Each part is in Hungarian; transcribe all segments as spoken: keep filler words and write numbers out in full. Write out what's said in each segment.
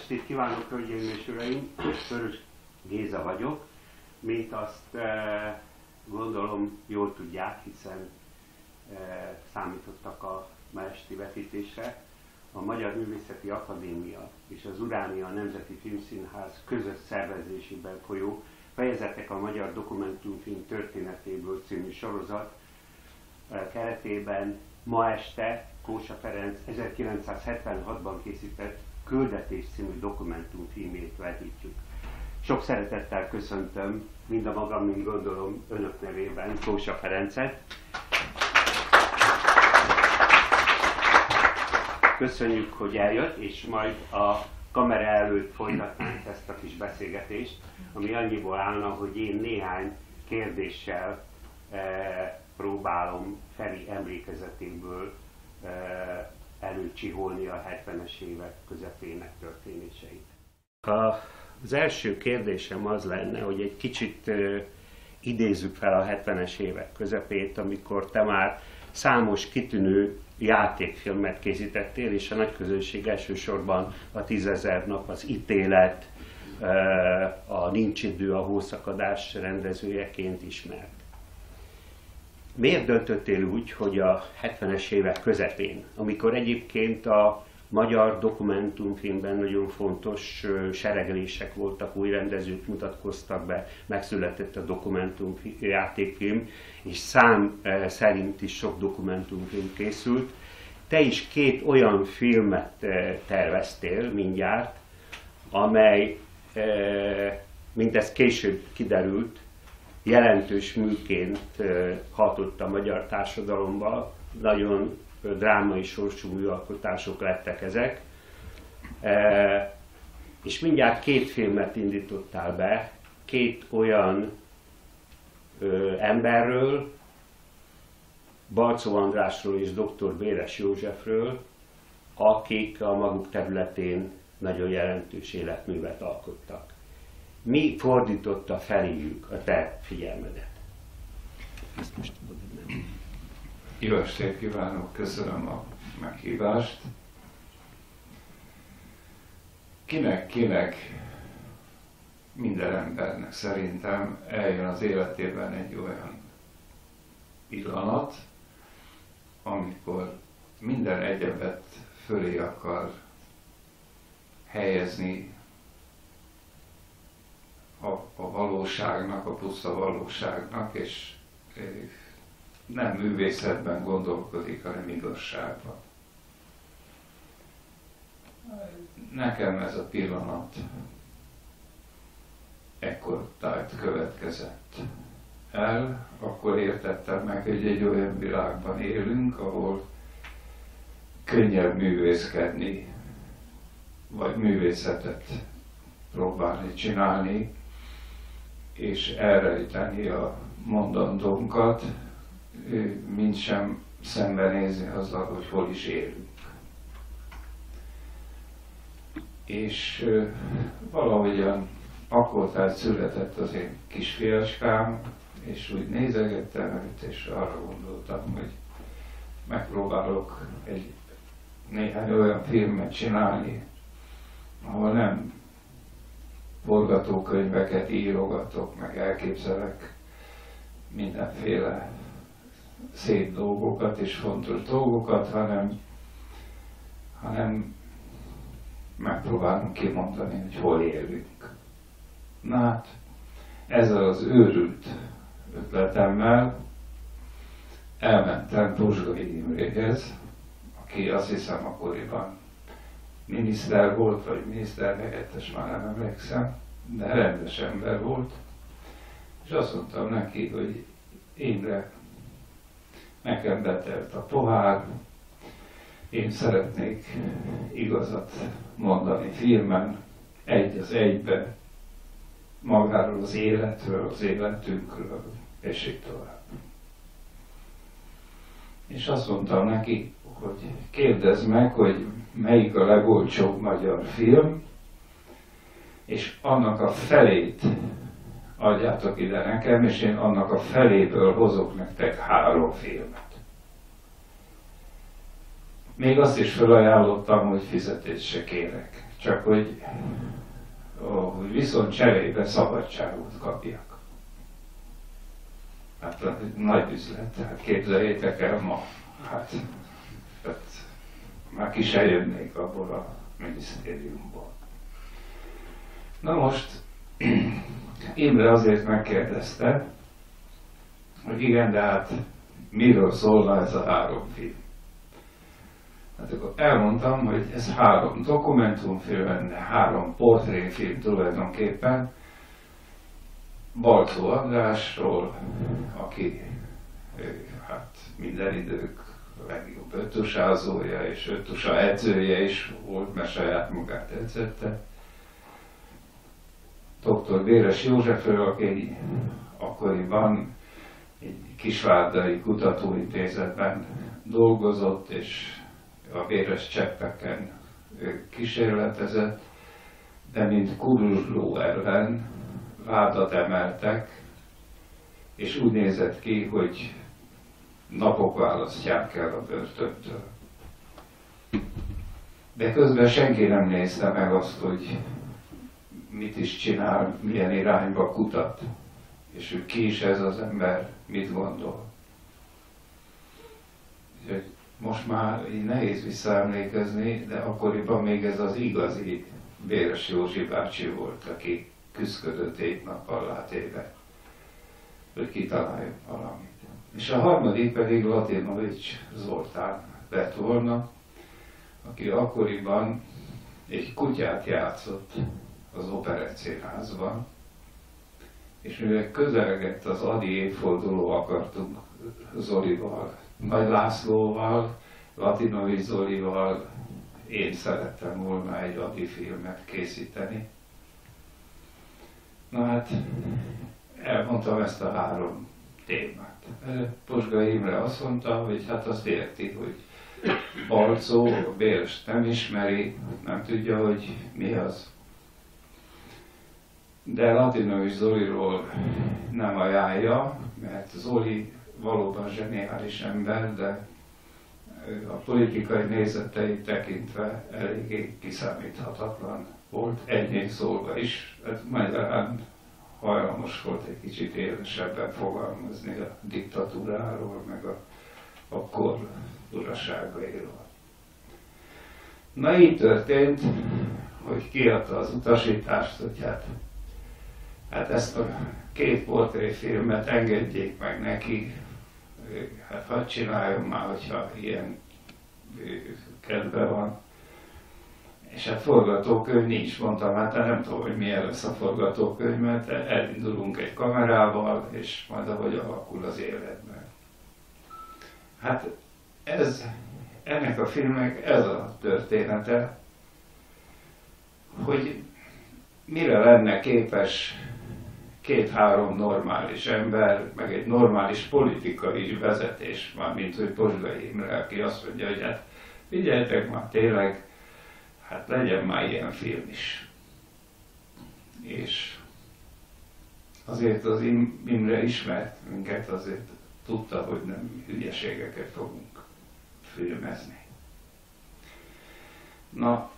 estét kívánok, hölgyeim és uraim! Körös Géza vagyok. Mint azt e, gondolom jól tudják, hiszen e, számítottak a ma esti vetítésre. A Magyar Művészeti Akadémia és az Uránia Nemzeti Filmszínház közös szervezésében folyó Fejezetek a magyar dokumentumfilm történetéből című sorozat e, keretében ma este Kósa Ferenc ezerkilencszázhetvenhatban készített Küldetés című dokumentumfilmét vetítjük. Sok szeretettel köszöntöm mind a magam, mind gondolom önök nevében Kósa Ferencet. Köszönjük, hogy eljött, és majd a kamera előtt folytatnánk ezt a kis beszélgetést, ami annyiból állna, hogy én néhány kérdéssel e, próbálom Feri emlékezetéből e, előcsiholni a hetvenes évek közepének történéseit. Az első kérdésem az lenne, hogy egy kicsit e, idézzük fel a hetvenes évek közepét, amikor te már számos kitűnő játékfilmet készítettél, és a nagyközönség elsősorban a Tízezer nap, az Ítélet, a Nincs idő, a Hószakadás rendezőjeként ismert. Miért döntöttél úgy, hogy a hetvenes évek közepén, amikor egyébként a magyar dokumentumfilmben nagyon fontos sereglések voltak, új rendezők mutatkoztak be, megszületett a dokumentumjátékfilm, és szám szerint is sok dokumentumfilm készült. Te is két olyan filmet terveztél mindjárt, amely, mint ez később kiderült, jelentős műként hatott a magyar társadalomba, nagyon drámai sorsú műalkotások lettek ezek, e, és mindjárt két filmet indítottál be, két olyan ö, emberről, Balczó Andrásról és dr. Béres Józsefről, akik a maguk területén nagyon jelentős életművet alkottak. Mi fordította feléjük a te figyelmedet? Ezt most tudod, nem? Jó estét kívánok, köszönöm a meghívást. Kinek-kinek, minden embernek szerintem eljön az életében egy olyan pillanat, amikor minden egyebet fölé akar helyezni a, a valóságnak, a puszta valóságnak, és nem művészetben gondolkodik, hanem igazságban. Nekem ez a pillanat ekkor tájt következett el, akkor értettem meg, hogy egy olyan világban élünk, ahol könnyebb művészkedni, vagy művészetet próbálni csinálni, és elrejteni a mondandónkat, mint sem szembenézni azzal, hogy hol is élünk. És uh, valahogyan akkor tehát született az én kisfiacskám, és úgy nézegettem őt, és arra gondoltam, hogy megpróbálok egy néhány olyan filmet csinálni, ahol nem forgatókönyveket írogatok, meg elképzelek mindenféle szép dolgokat és fontos dolgokat, hanem, hanem megpróbálunk kimondani, hogy hol élünk. Na hát, ezzel az őrült ötletemmel elmentem Tuzsgai Imréhez, aki azt hiszem akkoriban miniszter volt, vagy miniszterhelyettes, már nem emlékszem, de rendes ember volt, és azt mondtam neki, hogy Imre, nekem betelt a pohár, én szeretnék igazat mondani filmen, egy az egybe, magáról az életről, az életünkről, és így tovább. És azt mondtam neki, hogy kérdezd meg, hogy melyik a legolcsóbb magyar film, és annak a felét adjátok ide nekem, és én annak a feléből hozok nektek három filmet. Még azt is felajánlottam, hogy fizetést se kérek. csak hogy, hogy viszont cserébe szabadságot kapjak. Hát nagy üzlet, hát képzeljétek el ma, hát, hát már ki se jönnék abból a minisztériumból. Na most Imre azért megkérdezte, hogy igen, de hát miről szólna ez a három film. Hát akkor elmondtam, hogy ez három dokumentumfilm lenne, három portréfilm tulajdonképpen, Balczó Andrásról, aki hát minden idők legjobb öttusázója és öttusa edzője is volt, mert saját magát edzette. doktor Béres Józsefről, aki akkoriban egy kisvárdai kutatóintézetben dolgozott, és a véres cseppeken kísérletezett, de mint kuruzsló ellen vádat emeltek, és úgy nézett ki, hogy napok választják el a börtöntől. De közben senki nem nézte meg azt, hogy mit is csinál, milyen irányba kutat, és hogy ki is ez az ember, mit gondol. Úgyhogy most már így nehéz visszaemlékezni, de akkoriban még ez az igazi Béres Józsi bácsi volt, aki küszködött éjt nappal látéve, hogy kitaláljon valamit. És a harmadik pedig Latinovics Zoltán lett volna, aki akkoriban egy kutyát játszott az Operettszínházban, és mivel közelegett az Adi évforduló, akartunk Zolival, Nagy Lászlóval, Latinovics Zolival, én szerettem volna egy Adi filmet készíteni. Na hát, elmondtam ezt a három témát. Posgai Imre azt mondta, hogy hát azt érti, hogy Balczó Bélst nem ismeri, nem tudja, hogy mi az. De Latinovics Zoliról nem ajánlja, mert Zoli valóban zseniális ember, de a politikai nézeteit tekintve eléggé kiszámíthatatlan volt, egynél szólva is, magyarán hajlamos volt egy kicsit élesebben fogalmazni a diktatúráról, meg a, a kor uraságairól. Na így történt, hogy kiadta az utasítást, hogy hát, hát ezt a két portréfilmet engedjék meg neki, hát hadd csináljon már, hogyha ilyen kedve van. És hát forgatókönyv nincs, mondtam, hát nem tudom, hogy milyen lesz a forgatókönyv, mert elindulunk egy kamerával, és majd ahogy alakul az életben. Hát ez, ennek a filmnek ez a története, hogy mire lenne képes két-három normális ember, meg egy normális politikai vezetés, már mint hogy Posgai Imre, aki azt mondja, hogy hát figyeljetek már tényleg, hát legyen már ilyen film is. És azért az Imre ismert minket, azért tudta, hogy nem hülyeségeket fogunk filmezni. Na,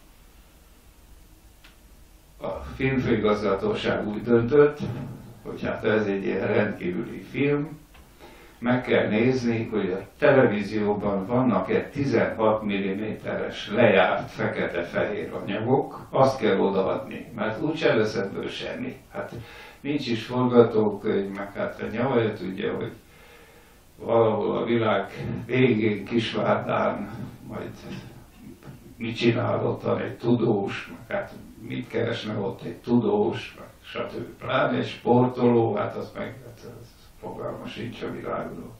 a filmfőigazgatóság úgy döntött, hogy hát ez egy ilyen rendkívüli film, meg kell nézni, hogy a televízióban vannak-e tizenhat milliméteres lejárt fekete-fehér anyagok, azt kell odaadni, mert úgyse lesz ebből semmi. Hát nincs is forgatókönyv, meg hát a nyavaja tudja, hogy valahol a világ végén Kisvárdán majd mit csinál ottan egy tudós, meg hát mit keresne ott egy tudós, meg stb. Pláne egy sportoló, hát az meg hát az fogalma sincs a világról.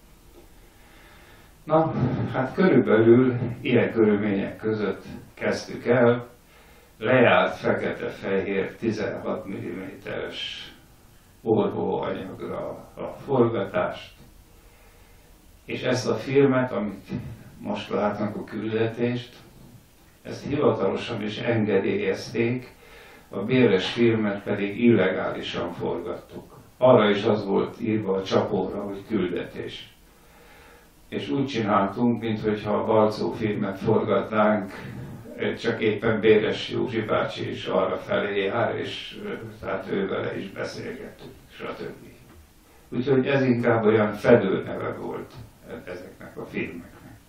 Na, hát körülbelül ilyen körülmények között kezdtük el, lejárt fekete-fehér tizenhat milliméteres forgóanyagra a forgatást, és ezt a filmet, amit most látnak a küldetést, ezt hivatalosan is engedélyezték, a Béres filmet pedig illegálisan forgattuk. Arra is az volt írva a csapóra, hogy küldetés. És úgy csináltunk, mintha a Balczó filmet forgatnánk csak éppen Béres Józsi bácsi is arra felé jár, és tehát ő vele is beszélgettünk, stb. Úgyhogy ez inkább olyan fedőneve volt ezeknek a filmeknek.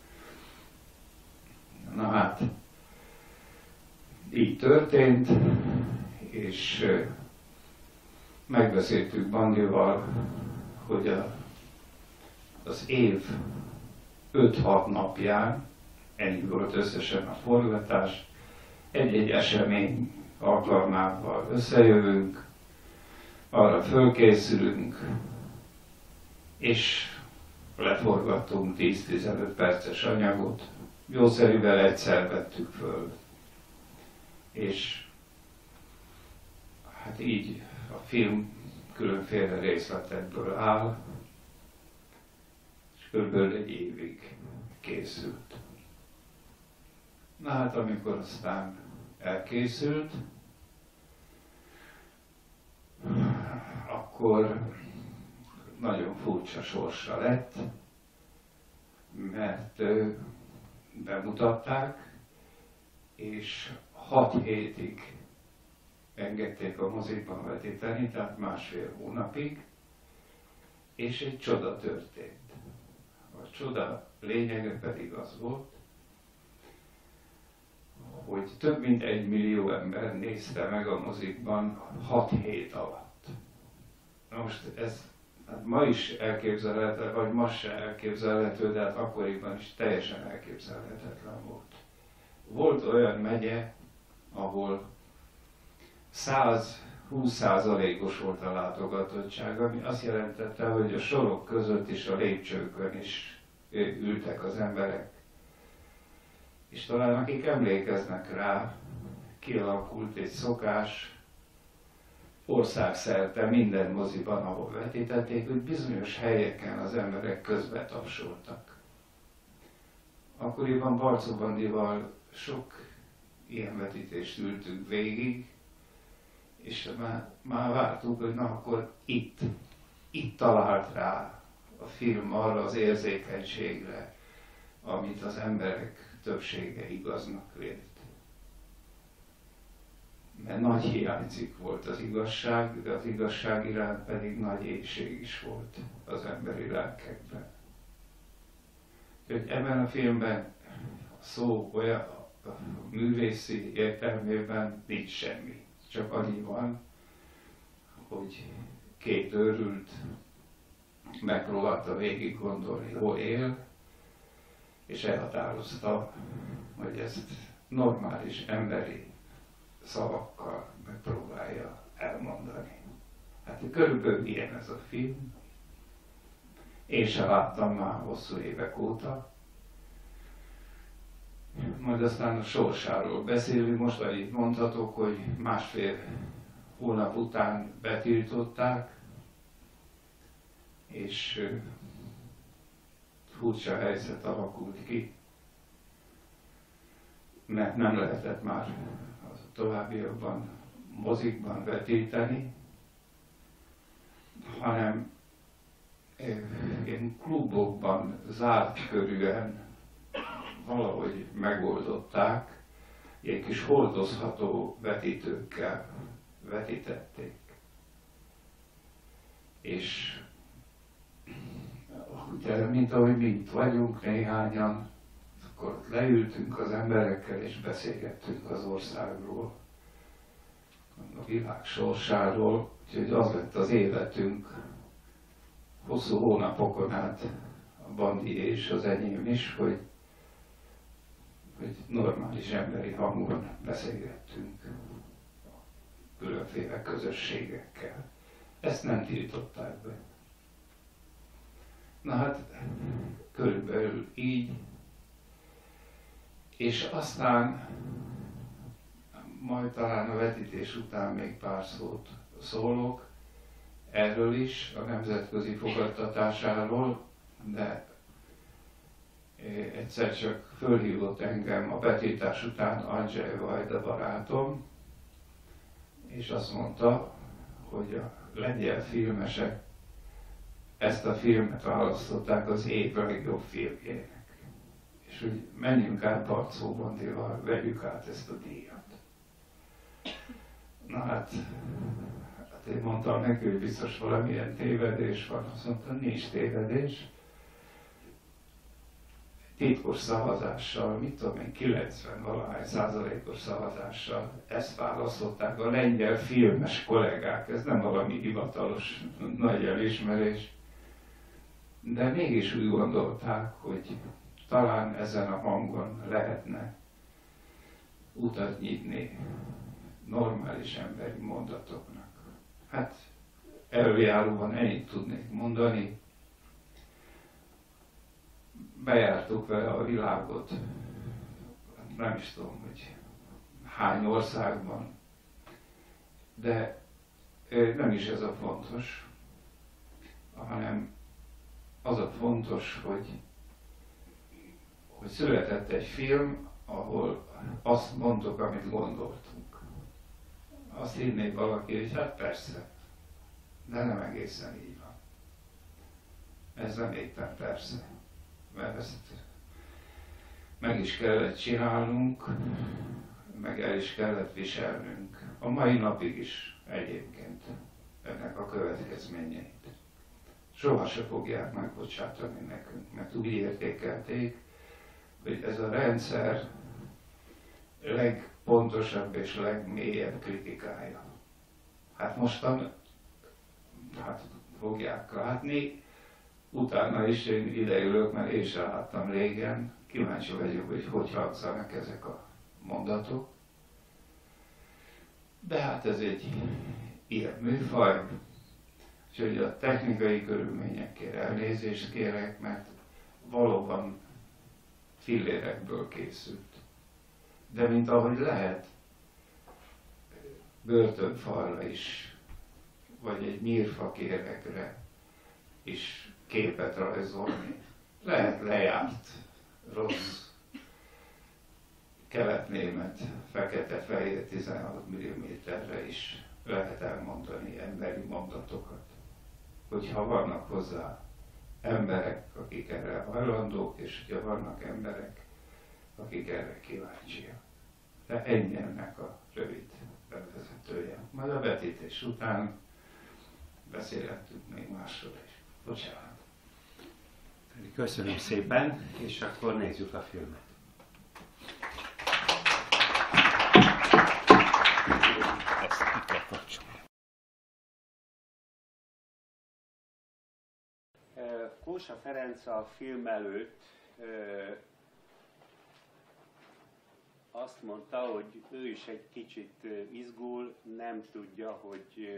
Na hát, így történt, és megbeszéltük Bandival, hogy a, az év öt-hat napján, ennyi volt összesen a forgatás, egy-egy esemény alkalmával összejövünk, arra fölkészülünk, és leforgattunk tíz-tizenöt perces anyagot, jószerűvel egyszer vettük föl. És hát így a film különféle részletekből áll, és körülbelül egy évig készült. Na hát amikor aztán elkészült, akkor nagyon furcsa sorsa lett, mert bemutatták, és hat hétig engedték a mozikban vetíteni, tehát másfél hónapig, és egy csoda történt. A csoda lényege pedig az volt, hogy több mint egy millió ember nézte meg a mozikban hat hét alatt. Na most ez hát ma is elképzelhető, vagy ma se elképzelhető, de hát akkoriban is teljesen elképzelhetetlen volt. Volt olyan megye, ahol száz-húsz százalékos volt a látogatottság, ami azt jelentette, hogy a sorok között is, a lépcsőkön is ültek az emberek. És talán akik emlékeznek rá, kialakult egy szokás országszerte minden moziban, ahol vetítették, hogy bizonyos helyeken az emberek közbe tapsoltak. Akkoriban Barczó Bandival sok ilyen vetítést ültünk végig, és már, már vártuk, hogy na akkor itt, itt talált rá a film arra az érzékenységre, amit az emberek többsége igaznak vélt. Mert nagy hiányzik volt az igazság, de az igazság iránt pedig nagy éhség is volt az emberi lelkekben. Úgyhogy ebben a filmben a szó olyan a művészi értelmében nincs semmi. Csak annyi van, hogy két őrült megpróbálta végig gondolni, hol él, és elhatározta, hogy ezt normális emberi szavakkal megpróbálja elmondani. Hát körülbelül ilyen ez a film. Én sem láttam már hosszú évek óta. Majd aztán a sorsáról beszélünk, most annyit mondhatok, hogy másfél hónap után betiltották, és furcsa helyzet alakult ki, mert nem lehetett már továbbiakban mozikban vetíteni, hanem ilyen klubokban zárt körűen valahogy megoldották, ilyen kis hordozható vetítőkkel vetítették. És ugye, mint ahogy mi itt vagyunk néhányan, akkor leültünk az emberekkel és beszélgettünk az országról, a világ sorsáról, úgyhogy az lett az életünk hosszú hónapokon át, a Bandi és az enyém is, hogy, hogy normális emberi hangon beszélgettünk különféle közösségekkel. Ezt nem tiltották be. Na hát, körülbelül így, és aztán majd talán a vetítés után még pár szót szólok erről is, a nemzetközi fogadtatásáról, de egyszer csak fölhívott engem a vetítás után Andrzej Wajda barátom, és azt mondta, hogy a lengyel filmesek ezt a filmet választották az év legjobb filmjének. És és hogy menjünk át Barczó Bandival, vegyük át ezt a díjat. Na hát, hát én mondtam neki, hogy biztos valamilyen tévedés van, azt mondta, nincs tévedés. Titkos szavazással, mit tudom én, kilencven valahány százalékos szavazással ezt választották a lengyel filmes kollégák, ez nem valami hivatalos nagy elismerés, de mégis úgy gondolták, hogy talán ezen a hangon lehetne utat nyitni normális emberi mondatoknak. Hát előjáróban ennyit tudnék mondani. Bejártuk vele a világot, nem is tudom, hogy hány országban, de nem is ez a fontos, hanem az a fontos, hogy, hogy született egy film, ahol azt mondtuk, amit gondoltunk. Azt hinnék valaki, hogy hát persze, de nem egészen így van. Ez nem éppen persze, mert ezt meg is kellett csinálnunk, meg el is kellett viselnünk. A mai napig is egyébként ennek a következményeit. Soha se fogják megbocsátani nekünk, mert úgy értékelték, hogy ez a rendszer legpontosabb és legmélyebb kritikája. Hát mostan, hát fogják látni, utána is én ideülök, mert én sem láttam régen, kíváncsi vagyok, hogy hogy hangzanak ezek a mondatok. De hát ez egy ilyen műfaj, úgyhogy a technikai körülményekért elnézést kérek, mert valóban fillérekből készült. De mint ahogy lehet, börtönfalra is, vagy egy nyírfakérekre is képet rajzolni. Lehet lejárt, rossz, kelet-német, fekete-fehér tizenhat milliméterre is lehet elmondani emberi mondatokat. Hogyha vannak hozzá emberek, akik erre hajlandók, és hogyha vannak emberek, akik erre kíváncsiak. De ennyi ennek a rövid bevezetője. Majd a vetítés után beszélhetünk még másról is. Bocsánat. Köszönöm szépen, és akkor nézzük a filmet. Ezt ki kell kapcsolni. Kósa Ferenc a film előtt azt mondta, hogy ő is egy kicsit izgul, nem tudja, hogy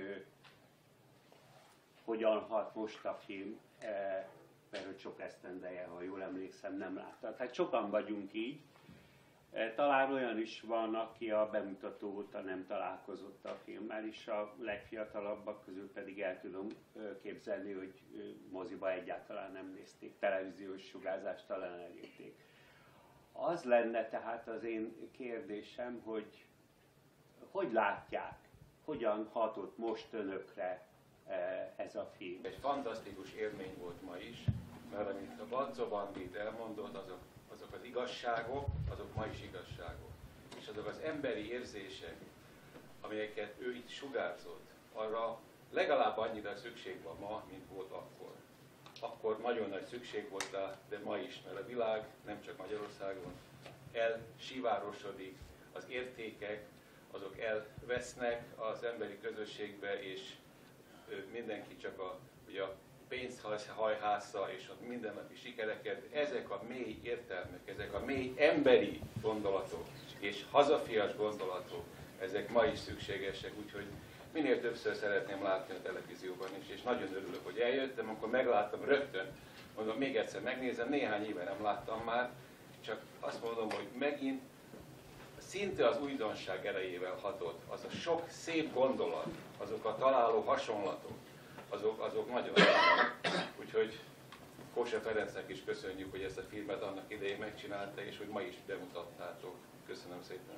hogyan hat most a film, mert hogy sok esztendeje, ha jól emlékszem, nem látta. Tehát sokan vagyunk így. Talán olyan is van, aki a bemutató óta nem találkozott a filmmel, és a legfiatalabbak közül pedig el tudom képzelni, hogy moziba egyáltalán nem nézték, televíziós sugárzást talán elérték. Az lenne tehát az én kérdésem, hogy hogy látják, hogyan hatott most önökre ez a film? Egy fantasztikus élmény volt ma is, mert amit a Barczó Bandi elmondott, azok, azok az igazságok, azok ma is igazságok. És azok az emberi érzések, amelyeket ő itt sugárzott, arra legalább annyira szükség van ma, mint volt akkor. Akkor nagyon nagy szükség volt rá, de ma is, mert a világ, nem csak Magyarországon, elsívárosodik, az értékek, azok elvesznek az emberi közösségbe, és mindenki csak a, ugye a pénzhajhásza és a mindennapi sikereket, ezek a mély értelmek, ezek a mély emberi gondolatok és hazafias gondolatok, ezek ma is szükségesek, úgyhogy minél többször szeretném látni a televízióban is, és nagyon örülök, hogy eljöttem, amikor megláttam rögtön, mondom, még egyszer megnézem, néhány éve nem láttam már, csak azt mondom, hogy megint szinte az újdonság erejével hatott, az a sok szép gondolat, azok a találó hasonlatok, azok, azok nagyon nagyon. Úgyhogy Kósa Ferencnek is köszönjük, hogy ezt a filmet annak idején megcsinálta, és hogy ma is bemutattátok. Köszönöm szépen.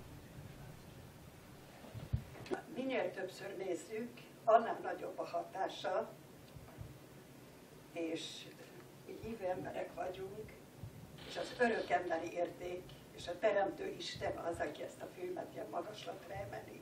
Minél többször nézzük, annál nagyobb a hatása, és hívő emberek vagyunk, és az örök emberi érték, és a Teremtő Isten az, aki ezt a filmet ilyen magaslatra emeli.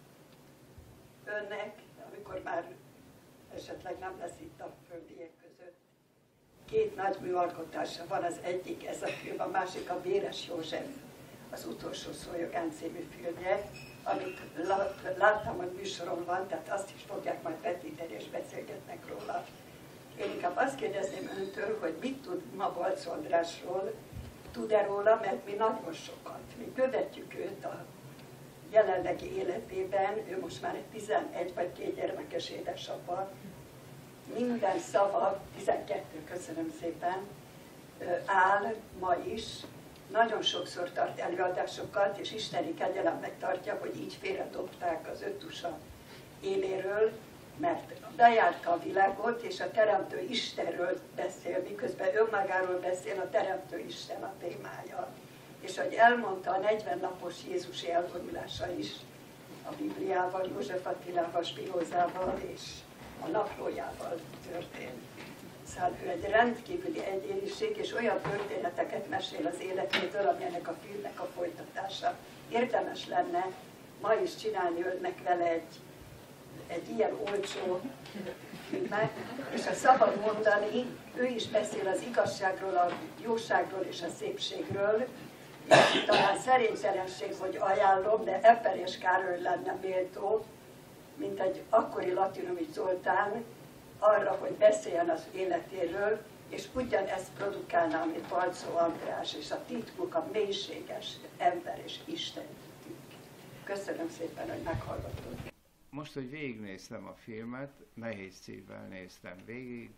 Önnek, amikor már esetleg nem lesz itt a földiek között, két nagy műalkotása van, az egyik ez a film, a másik a Véres József, az Utolsó Szólyogán című filmje, amit láttam, hogy műsoron van, tehát azt is fogják majd vetíteni és beszélgetnek róla. Én inkább azt kérdezném öntől, hogy mit tud ma Balczó Andrásról, tud-e róla, mert mi nagyon sokat. Mi követjük őt a jelenlegi életében, ő most már egy tizenegy vagy két gyermekes édesapa. Minden szava, tizenkettő, köszönöm szépen, áll ma is. Nagyon sokszor tart előadásokat, és isteni kegyelemnek tartja, hogy így félredobták az öttusa éléről, mert bejárta a világot, és a Teremtő Istenről beszél, miközben önmagáról beszél, a Teremtő Isten a témája. És ahogy elmondta, a negyven napos Jézusi elvonulása is a Bibliával, József Attilával, Spinozával és a naplójával történt. Szóval ő egy rendkívüli egyéniség, és olyan történeteket mesél az életétől, ami ennek a filmnek a folytatása. Érdemes lenne ma is csinálni önnek vele egy, egy ilyen olcsó filmet, és ha szabad mondani, ő is beszél az igazságról, a jóságról és a szépségről, és talán szerénytelenség, hogy ajánlom, de Eperjes Károly lenne méltó, mint egy akkori Latinovics Zoltán, arra, hogy beszéljen az életéről, és ugyanezt produkálná, mint Balczó András, és a titkuk a mélységes ember és Isten titkuk. Köszönöm szépen, hogy meghallgattuk. Most, hogy végignéztem a filmet, nehéz szívvel néztem végig,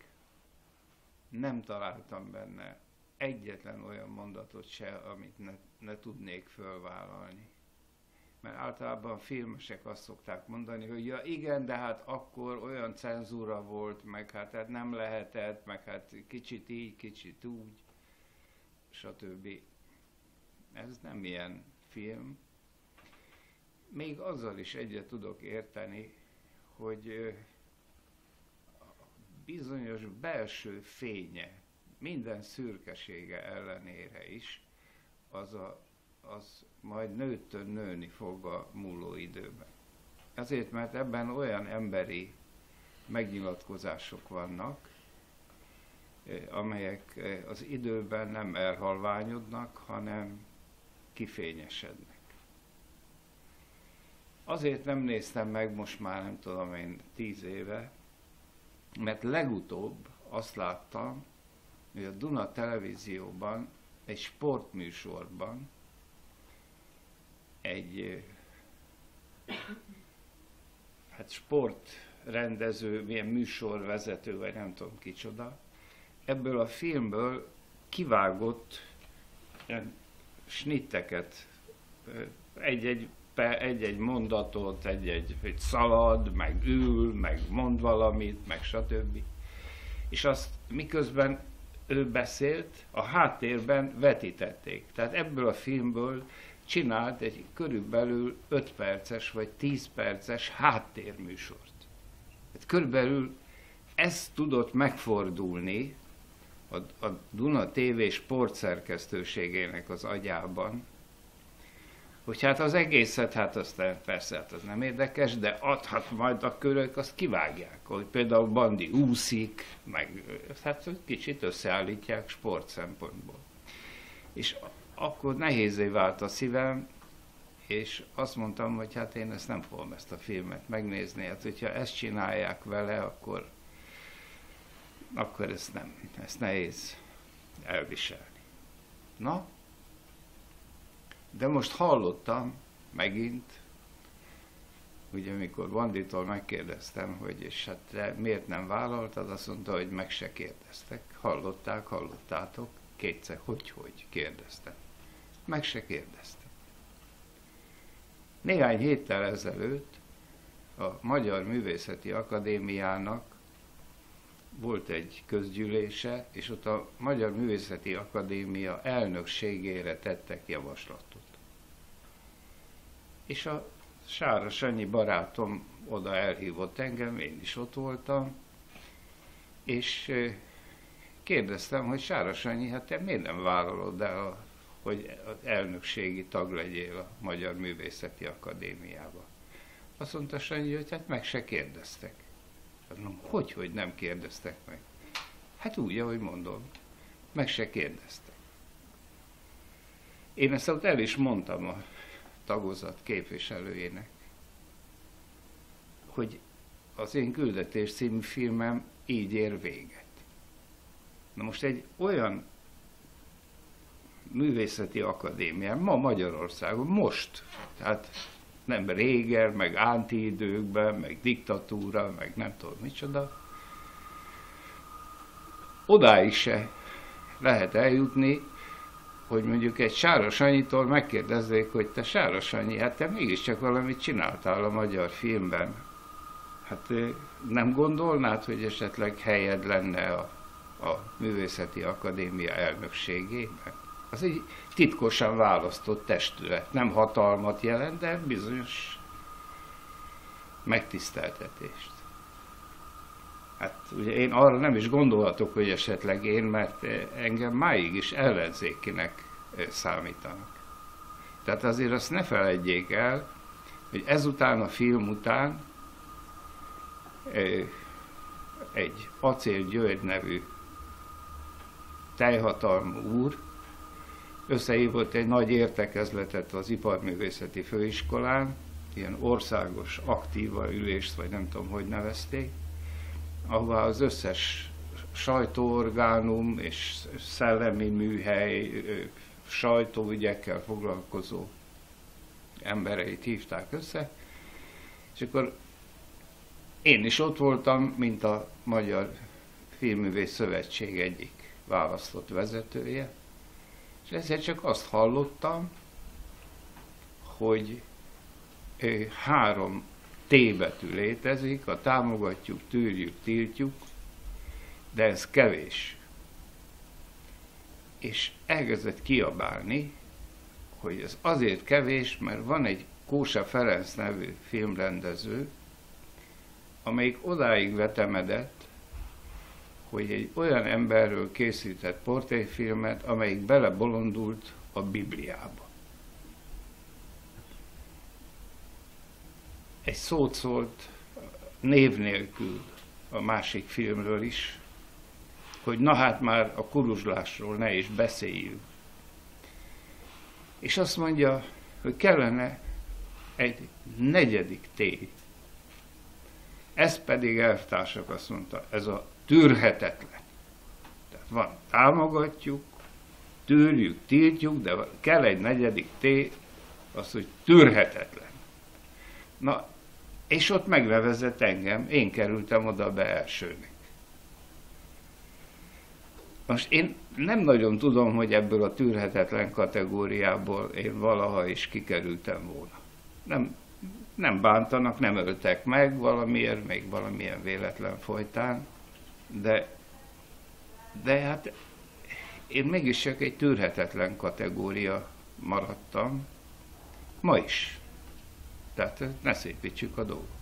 nem találtam benne egyetlen olyan mondatot se, amit ne, ne tudnék fölvállalni. Mert általában a filmesek azt szokták mondani, hogy ja igen, de hát akkor olyan cenzúra volt, meg hát, hát nem lehetett, meg hát kicsit így, kicsit úgy, stb. Ez nem ilyen film. Még azzal is egyet tudok érteni, hogy bizonyos belső fénye, minden szürkesége ellenére is, az, a, az majd nőttől nőni fog a múló időben. Azért, mert ebben olyan emberi megnyilatkozások vannak, amelyek az időben nem elhalványodnak, hanem kifényesednek. Azért nem néztem meg most már, nem tudom én, tíz éve, mert legutóbb azt láttam, hogy a Duna Televízióban, egy sportműsorban, egy hát sportrendező, milyen műsorvezető, vagy nem tudom kicsoda, ebből a filmből kivágott snitteket, egy-egy egy-egy mondatot, egy-egy hogy szalad, meg ül, meg mond valamit, meg stb. És azt miközben ő beszélt, a háttérben vetítették. Tehát ebből a filmből csinált egy körülbelül öt perces vagy tíz perces háttérműsort. Tehát körülbelül ez tudott megfordulni a, a Duna té vé sportszerkesztőségének az agyában, hogy hát az egészet, hát aztán persze hát az nem érdekes, de adhat majd a körök, azt kivágják, hogy például Bandi úszik, meg hát kicsit összeállítják sport szempontból. És akkor nehézé vált a szívem, és azt mondtam, hogy hát én ezt nem fogom ezt a filmet megnézni, hát hogyha ezt csinálják vele, akkor, akkor ezt nem, ezt nehéz elviselni. Na? De most hallottam megint, ugye amikor Banditól megkérdeztem, hogy és hát te miért nem vállaltad, azt mondta, hogy meg se kérdeztek. Hallották, hallottátok, kétszer, hogy-hogy kérdeztem. Meg se kérdeztem. Néhány héttel ezelőtt a Magyar Művészeti Akadémiának volt egy közgyűlése, és ott a Magyar Művészeti Akadémia elnökségére tettek javaslatot. És a Sára Sanyi barátom oda elhívott engem, én is ott voltam, és kérdeztem, hogy Sára Sanyi, hát te miért nem vállalod el, hogy az elnökségi tag legyél a Magyar Művészeti Akadémiába? Azt mondta Sanyi, hogy hát meg se kérdeztek. Mondom, hogy, hogy nem kérdeztek meg? Hát úgy, ahogy mondom, meg se kérdeztek. Én ezt ott el is mondtam a tagozat képviselőjének, hogy az én Küldetés című filmem így ér véget. Na most egy olyan művészeti akadémián, ma Magyarországon, most, tehát nem régen, meg ánti időkben, meg diktatúra, meg nem tudom micsoda, odáig se lehet eljutni, hogy mondjuk egy Sára Sanyitól megkérdezzék, hogy te Sára Sanyi, hát te mégiscsak valamit csináltál a magyar filmben. Hát nem gondolnád, hogy esetleg helyed lenne a, a Művészeti Akadémia elnökségében? Az egy titkosan választott testület, nem hatalmat jelent, de bizonyos megtiszteltetést. Hát ugye én arra nem is gondolhatok, hogy esetleg én, mert engem máig is ellenzékinek számítanak. Tehát azért azt ne feledjék el, hogy ezután a film után egy Acél György nevű teljhatalmú úr összehívott egy nagy értekezletet az Iparművészeti Főiskolán, ilyen országos aktíva ülést, vagy nem tudom, hogy nevezték, ahová az összes sajtóorgánum és szellemi műhely, sajtóügyekkel foglalkozó embereit hívták össze, és akkor én is ott voltam, mint a Magyar Filmművész Szövetség egyik választott vezetője, és ezzel csak azt hallottam, hogy három T betű létezik, a támogatjuk, tűrjük, tiltjuk, de ez kevés. És elkezdett kiabálni, hogy ez azért kevés, mert van egy Kósa Ferenc nevű filmrendező, amelyik odáig vetemedett, hogy egy olyan emberről készített portréfilmet, amelyik belebolondult a Bibliába. Egy szót szólt név nélkül a másik filmről is, hogy na hát már a kuruzslásról ne is beszéljünk. És azt mondja, hogy kellene egy negyedik T. Ez pedig, elvtársak, azt mondta, ez a tűrhetetlen. Tehát van, támogatjuk, tűrjük, tiltjuk, de kell egy negyedik T, az, hogy tűrhetetlen. Na, és ott megnevezett engem, én kerültem oda be elsőnek. Most én nem nagyon tudom, hogy ebből a tűrhetetlen kategóriából én valaha is kikerültem volna. Nem, nem bántanak, nem öltek meg valamiért, még valamilyen véletlen folytán, de, de hát én mégis csak egy tűrhetetlen kategória maradtam, ma is. Tehát ne szépítsük a dolgot.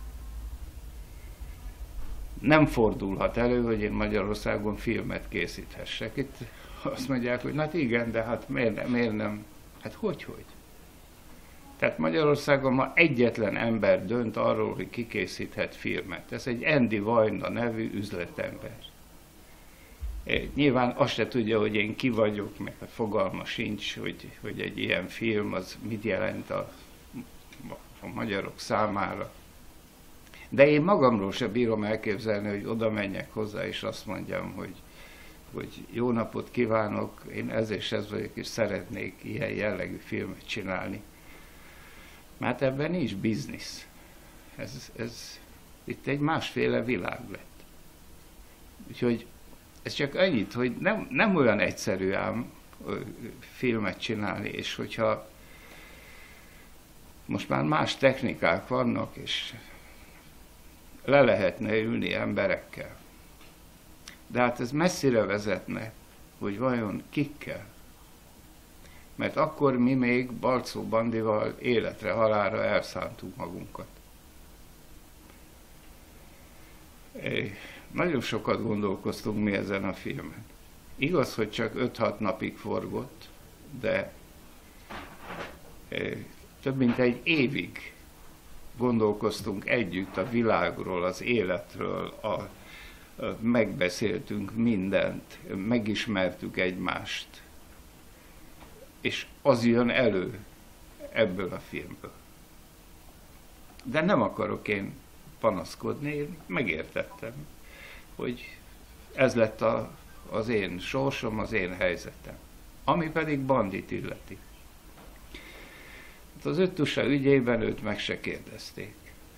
Nem fordulhat elő, hogy én Magyarországon filmet készíthessek. Itt azt mondják, hogy hát igen, de hát miért nem? Miért nem? Hát hogy, hogy? Tehát Magyarországon ma egyetlen ember dönt arról, hogy kikészíthet filmet. Ez egy Andy Vajna nevű üzletember. Nyilván azt se tudja, hogy én ki vagyok, meg a fogalma sincs, hogy, hogy egy ilyen film az mit jelent a, a magyarok számára. De én magamról sem bírom elképzelni, hogy oda menjek hozzá, és azt mondjam, hogy, hogy jó napot kívánok, én ez és ez vagyok, és szeretnék ilyen jellegű filmet csinálni. Mert ebben nincs biznisz. Ez, ez itt egy másféle világ lett. Úgyhogy ez csak annyit, hogy nem, nem olyan egyszerű ám filmet csinálni, és hogyha most már más technikák vannak, és le lehetne ülni emberekkel. De hát ez messzire vezetne, hogy vajon kikkel. Mert akkor mi még Balczó Bandival életre, halálra elszántuk magunkat. Nagyon sokat gondolkoztunk mi ezen a filmen. Igaz, hogy csak öt-hat napig forgott, de több mint egy évig gondolkoztunk együtt a világról, az életről, a, a, megbeszéltünk mindent, megismertük egymást, és az jön elő ebből a filmből. De nem akarok én panaszkodni, én megértettem, hogy ez lett a, az én sorsom, az én helyzetem. Ami pedig Bandit illeti. Az Öttusa ügyében őt meg se kérdezték.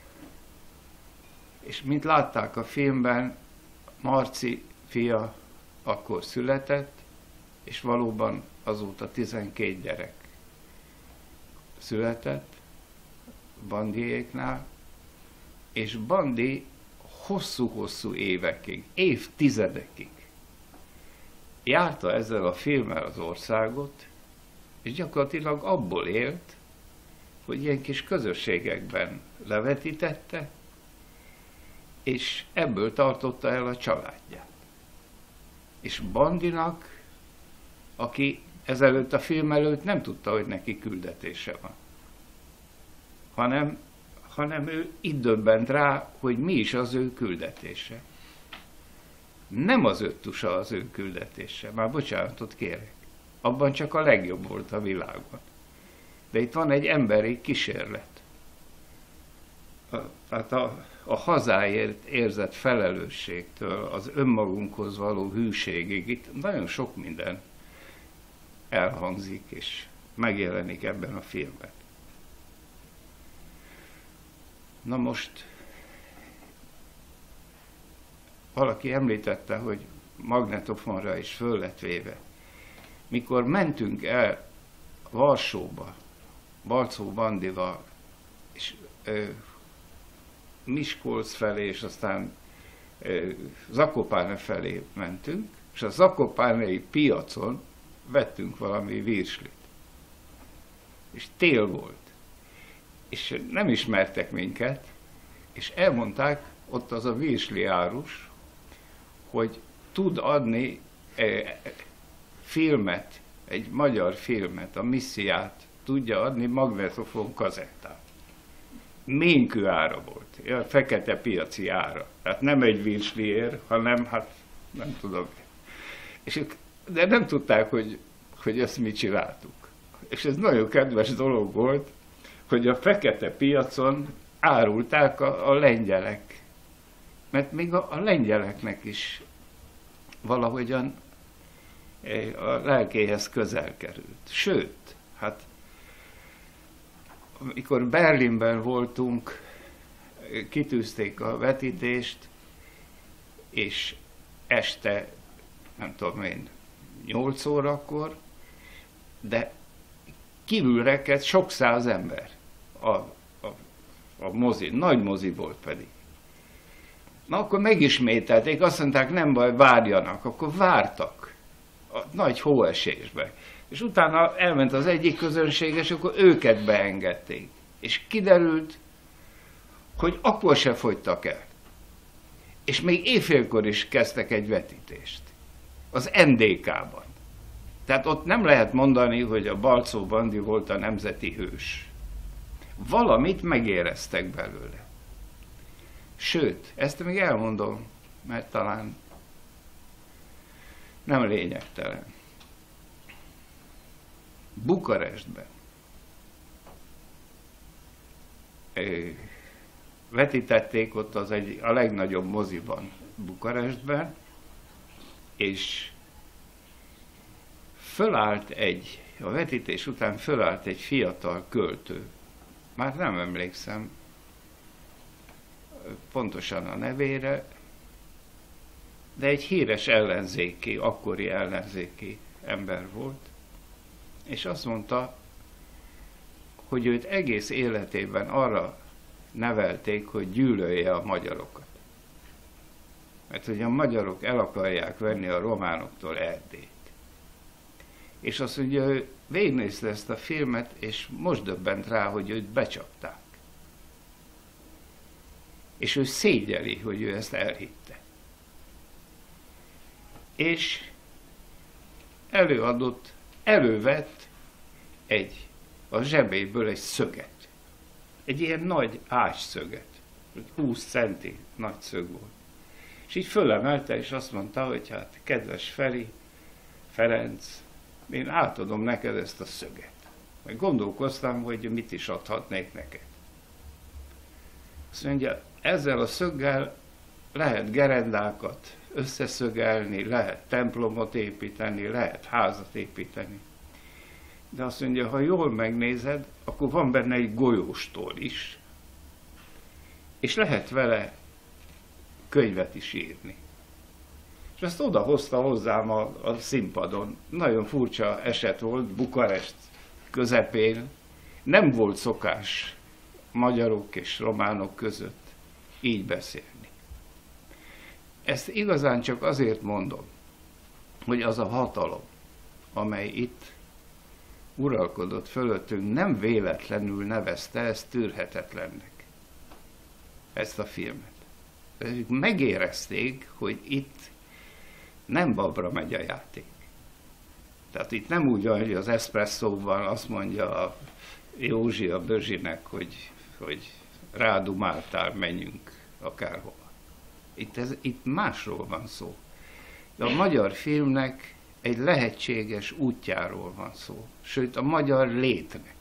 És mint látták a filmben, Marci fia akkor született, és valóban azóta tizenkét gyerek született Bandiéknál, és Bandi hosszú-hosszú évekig, évtizedekig járta ezzel a filmmel az országot, és gyakorlatilag abból élt, hogy ilyen kis közösségekben levetítette, és ebből tartotta el a családját. És Bandinak, aki ezelőtt a film előtt nem tudta, hogy neki küldetése van, hanem, hanem ő itt döbbent rá, hogy mi is az ő küldetése. Nem az Öttusa az ő küldetése, már bocsánatot kérek. Abban csak a legjobb volt a világon. De itt van egy emberi kísérlet. A, tehát a, a hazáért érzett felelősségtől az önmagunkhoz való hűségig itt nagyon sok minden elhangzik és megjelenik ebben a filmben. Na most valaki említette, hogy magnetofonra is föl lett véve. Mikor mentünk el Varsóba, Balczó Bandival, és ö, Miskolc felé, és aztán ö, Zakopane felé mentünk, és a zakopánei piacon vettünk valami virslit. És tél volt. És nem ismertek minket, és elmondták ott az a virsli árus, hogy tud adni e, filmet, egy magyar filmet, a Missziát tudja adni magnetofon kazettát. Ménkű ára volt, a fekete piaci ára. Tehát nem egy virsliér, hanem hát nem tudom. És ők, de nem tudták, hogy, hogy ezt mi csináltuk. És ez nagyon kedves dolog volt, hogy a fekete piacon árulták a, a lengyelek. Mert még a, a lengyeleknek is valahogyan a lelkéhez közel került. Sőt, hát amikor Berlinben voltunk, kitűzték a vetítést, és este, nem tudom én, nyolc órakor, de kívül rekedt sok száz ember a, a, a mozi, nagy mozi volt pedig. Na akkor megismételték, azt mondták, nem baj, várjanak, akkor vártak a nagy hóesésbe. És utána elment az egyik közönség, és akkor őket beengedték. És kiderült, hogy akkor se fogytak el. És még éjfélkor is kezdtek egy vetítést. Az en dé ká-ban. Tehát ott nem lehet mondani, hogy a Balczó Bandi volt a nemzeti hős. Valamit megéreztek belőle. Sőt, ezt még elmondom, mert talán nem lényegtelen. Bukarestben vetítették ott az egy, a legnagyobb moziban Bukarestben, és fölállt egy, a vetítés után fölállt egy fiatal költő. Már nem emlékszem pontosan a nevére, de egy híres ellenzéki, akkori ellenzéki ember volt, és azt mondta, hogy őt egész életében arra nevelték, hogy gyűlölje a magyarokat. Mert hogy a magyarok el akarják venni a románoktól Erdélyt. És azt mondja, ő végignézte ezt a filmet, és most döbbent rá, hogy őt becsapták. És ő szégyeli, hogy ő ezt elhitte. És előadott, elővett egy, a zsebéből egy szöget. Egy ilyen nagy ágyszöget. húsz centi nagy szög volt. És így fölemelte, és azt mondta, hogy hát kedves Feri, Ferenc, én átadom neked ezt a szöget. Meg gondolkoztam, hogy mit is adhatnék neked. Azt mondja, ezzel a szöggel lehet gerendákat összeszögelni, lehet templomot építeni, lehet házat építeni. De azt mondja, ha jól megnézed, akkor van benne egy golyóstól is, és lehet vele könyvet is írni. És azt oda hozta hozzám a, a színpadon. Nagyon furcsa eset volt, Bukarest közepén. Nem volt szokás magyarok és románok között így beszélni. Ezt igazán csak azért mondom, hogy az a hatalom, amely itt uralkodott fölöttünk, nem véletlenül nevezte ezt tűrhetetlennek, ezt a filmet. Ők megérezték, hogy itt nem babra megy a játék. Tehát itt nem úgy van, hogy az eszpresszóban azt mondja a Józsi a Bözsinek, hogy, hogy rádumáltál, menjünk akárhova. Itt, ez, itt másról van szó. De a magyar filmnek egy lehetséges útjáról van szó, sőt a magyar létnek.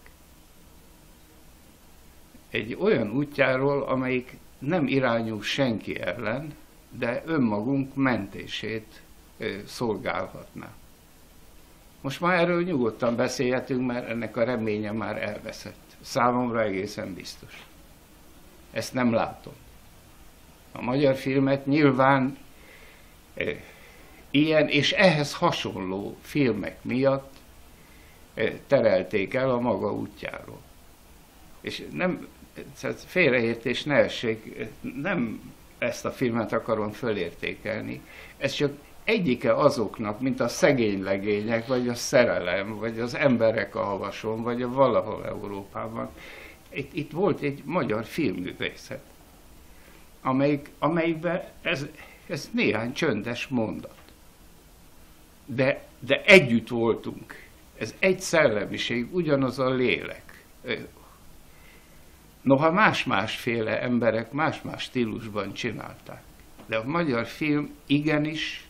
Egy olyan útjáról, amelyik nem irányul senki ellen, de önmagunk mentését ö, szolgálhatná. Most már erről nyugodtan beszélhetünk, mert ennek a reménye már elveszett. Számomra egészen biztos. Ezt nem látom. A magyar filmet nyilván ö, ilyen és ehhez hasonló filmek miatt ö, terelték el a maga útjáról. És nem, félreértés ne essék, nem ezt a filmet akarom fölértékelni, ez csak egyike azoknak, mint a Szegény legények, vagy a Szerelem, vagy az Emberek a havason, vagy a Valahol Európában. Itt, itt volt egy magyar filmművészet, amelyik, amelyikben ez, ez néhány csöndes mondat. De, de együtt voltunk. Ez egy szellemiség, ugyanaz a lélek. Noha más-másféle emberek más-más stílusban csinálták. De a magyar film igenis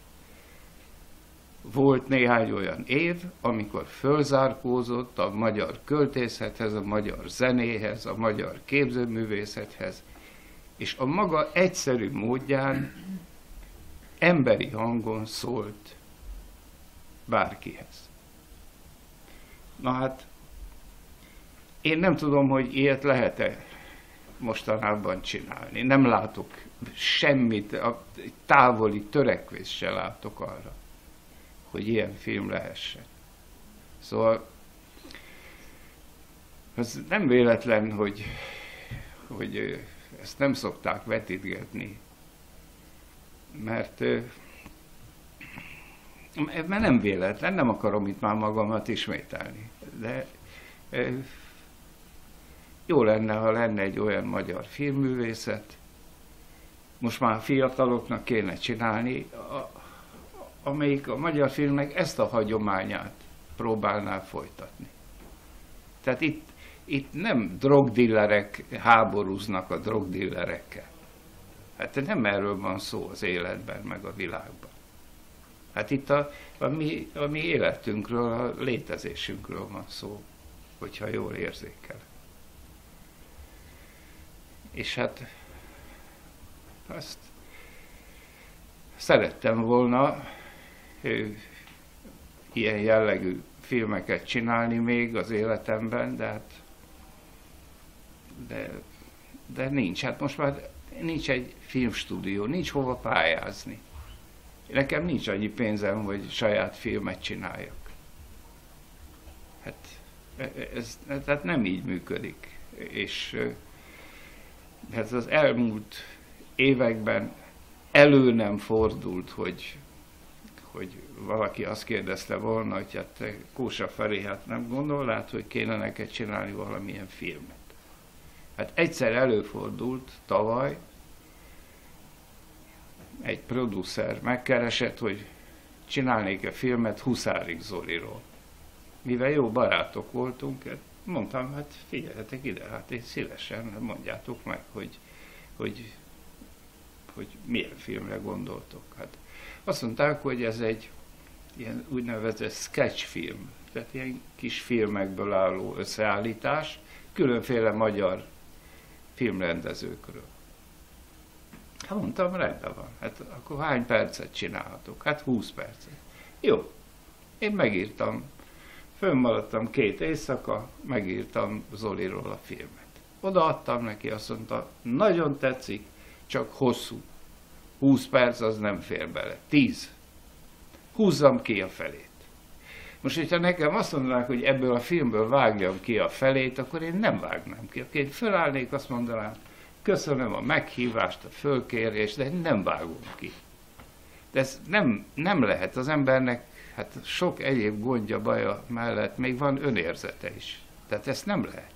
volt néhány olyan év, amikor fölzárkózott a magyar költészethez, a magyar zenéhez, a magyar képzőművészethez, és a maga egyszerű módján emberi hangon szólt bárkihez. Na hát, én nem tudom, hogy ilyet lehet-e mostanában csinálni. Nem látok semmit, a távoli törekvést se látok arra, hogy ilyen film lehessen. Szóval ez nem véletlen, hogy, hogy ezt nem szokták vetítgetni, mert, mert nem véletlen, nem akarom itt már magamat ismételni, de jó lenne, ha lenne egy olyan magyar filmművészet, most már fiataloknak kéne csinálni, amelyik a magyar filmnek ezt a hagyományát próbálná folytatni. Tehát itt, itt nem drogdillerek háborúznak a drogdillerekkel. Hát nem erről van szó az életben, meg a világban. Hát itt a, a, mi, a mi életünkről, a létezésünkről van szó, hogyha jól érzékel. És hát azt szerettem volna ő, ilyen jellegű filmeket csinálni még az életemben, de hát de, de nincs. Hát most már nincs egy filmstúdió, nincs hova pályázni. Nekem nincs annyi pénzem, hogy saját filmet csináljak. Hát ez tehát nem így működik. És hát az elmúlt években elő nem fordult, hogy, hogy valaki azt kérdezte volna, hogy hát te, Kósa Feri, hát nem gondolnád, hogy kéne neked csinálni valamilyen filmet. Hát egyszer előfordult tavaly, egy producer megkeresett, hogy csinálnék-e filmet Huszárik Zoliról. Mivel jó barátok voltunk, mondtam, hát figyeljetek ide, hát én szívesen, mondjátok meg, hogy, hogy, hogy milyen filmre gondoltok. Hát azt mondták, hogy ez egy ilyen úgynevezett sketchfilm, tehát ilyen kis filmekből álló összeállítás, különféle magyar filmrendezőkről. Hát mondtam, rendben van, hát akkor hány percet csinálhatok? Hát húsz percet. Jó, én megírtam, fönnmaradtam két éjszaka, megírtam Zoliról a filmet. Odaadtam neki, azt mondta, nagyon tetszik, csak hosszú. húsz perc az nem fér bele. tíz. Húzzam ki a felét. Most, hogyha nekem azt mondanák, hogy ebből a filmből vágjam ki a felét, akkor én nem vágnám ki. Akkor én fölállnék, azt mondanám, köszönöm a meghívást, a fölkérést, de nem vágom ki. De ez nem, nem lehet az embernek, hát sok egyéb gondja, baja mellett még van önérzete is. Tehát ezt nem lehet.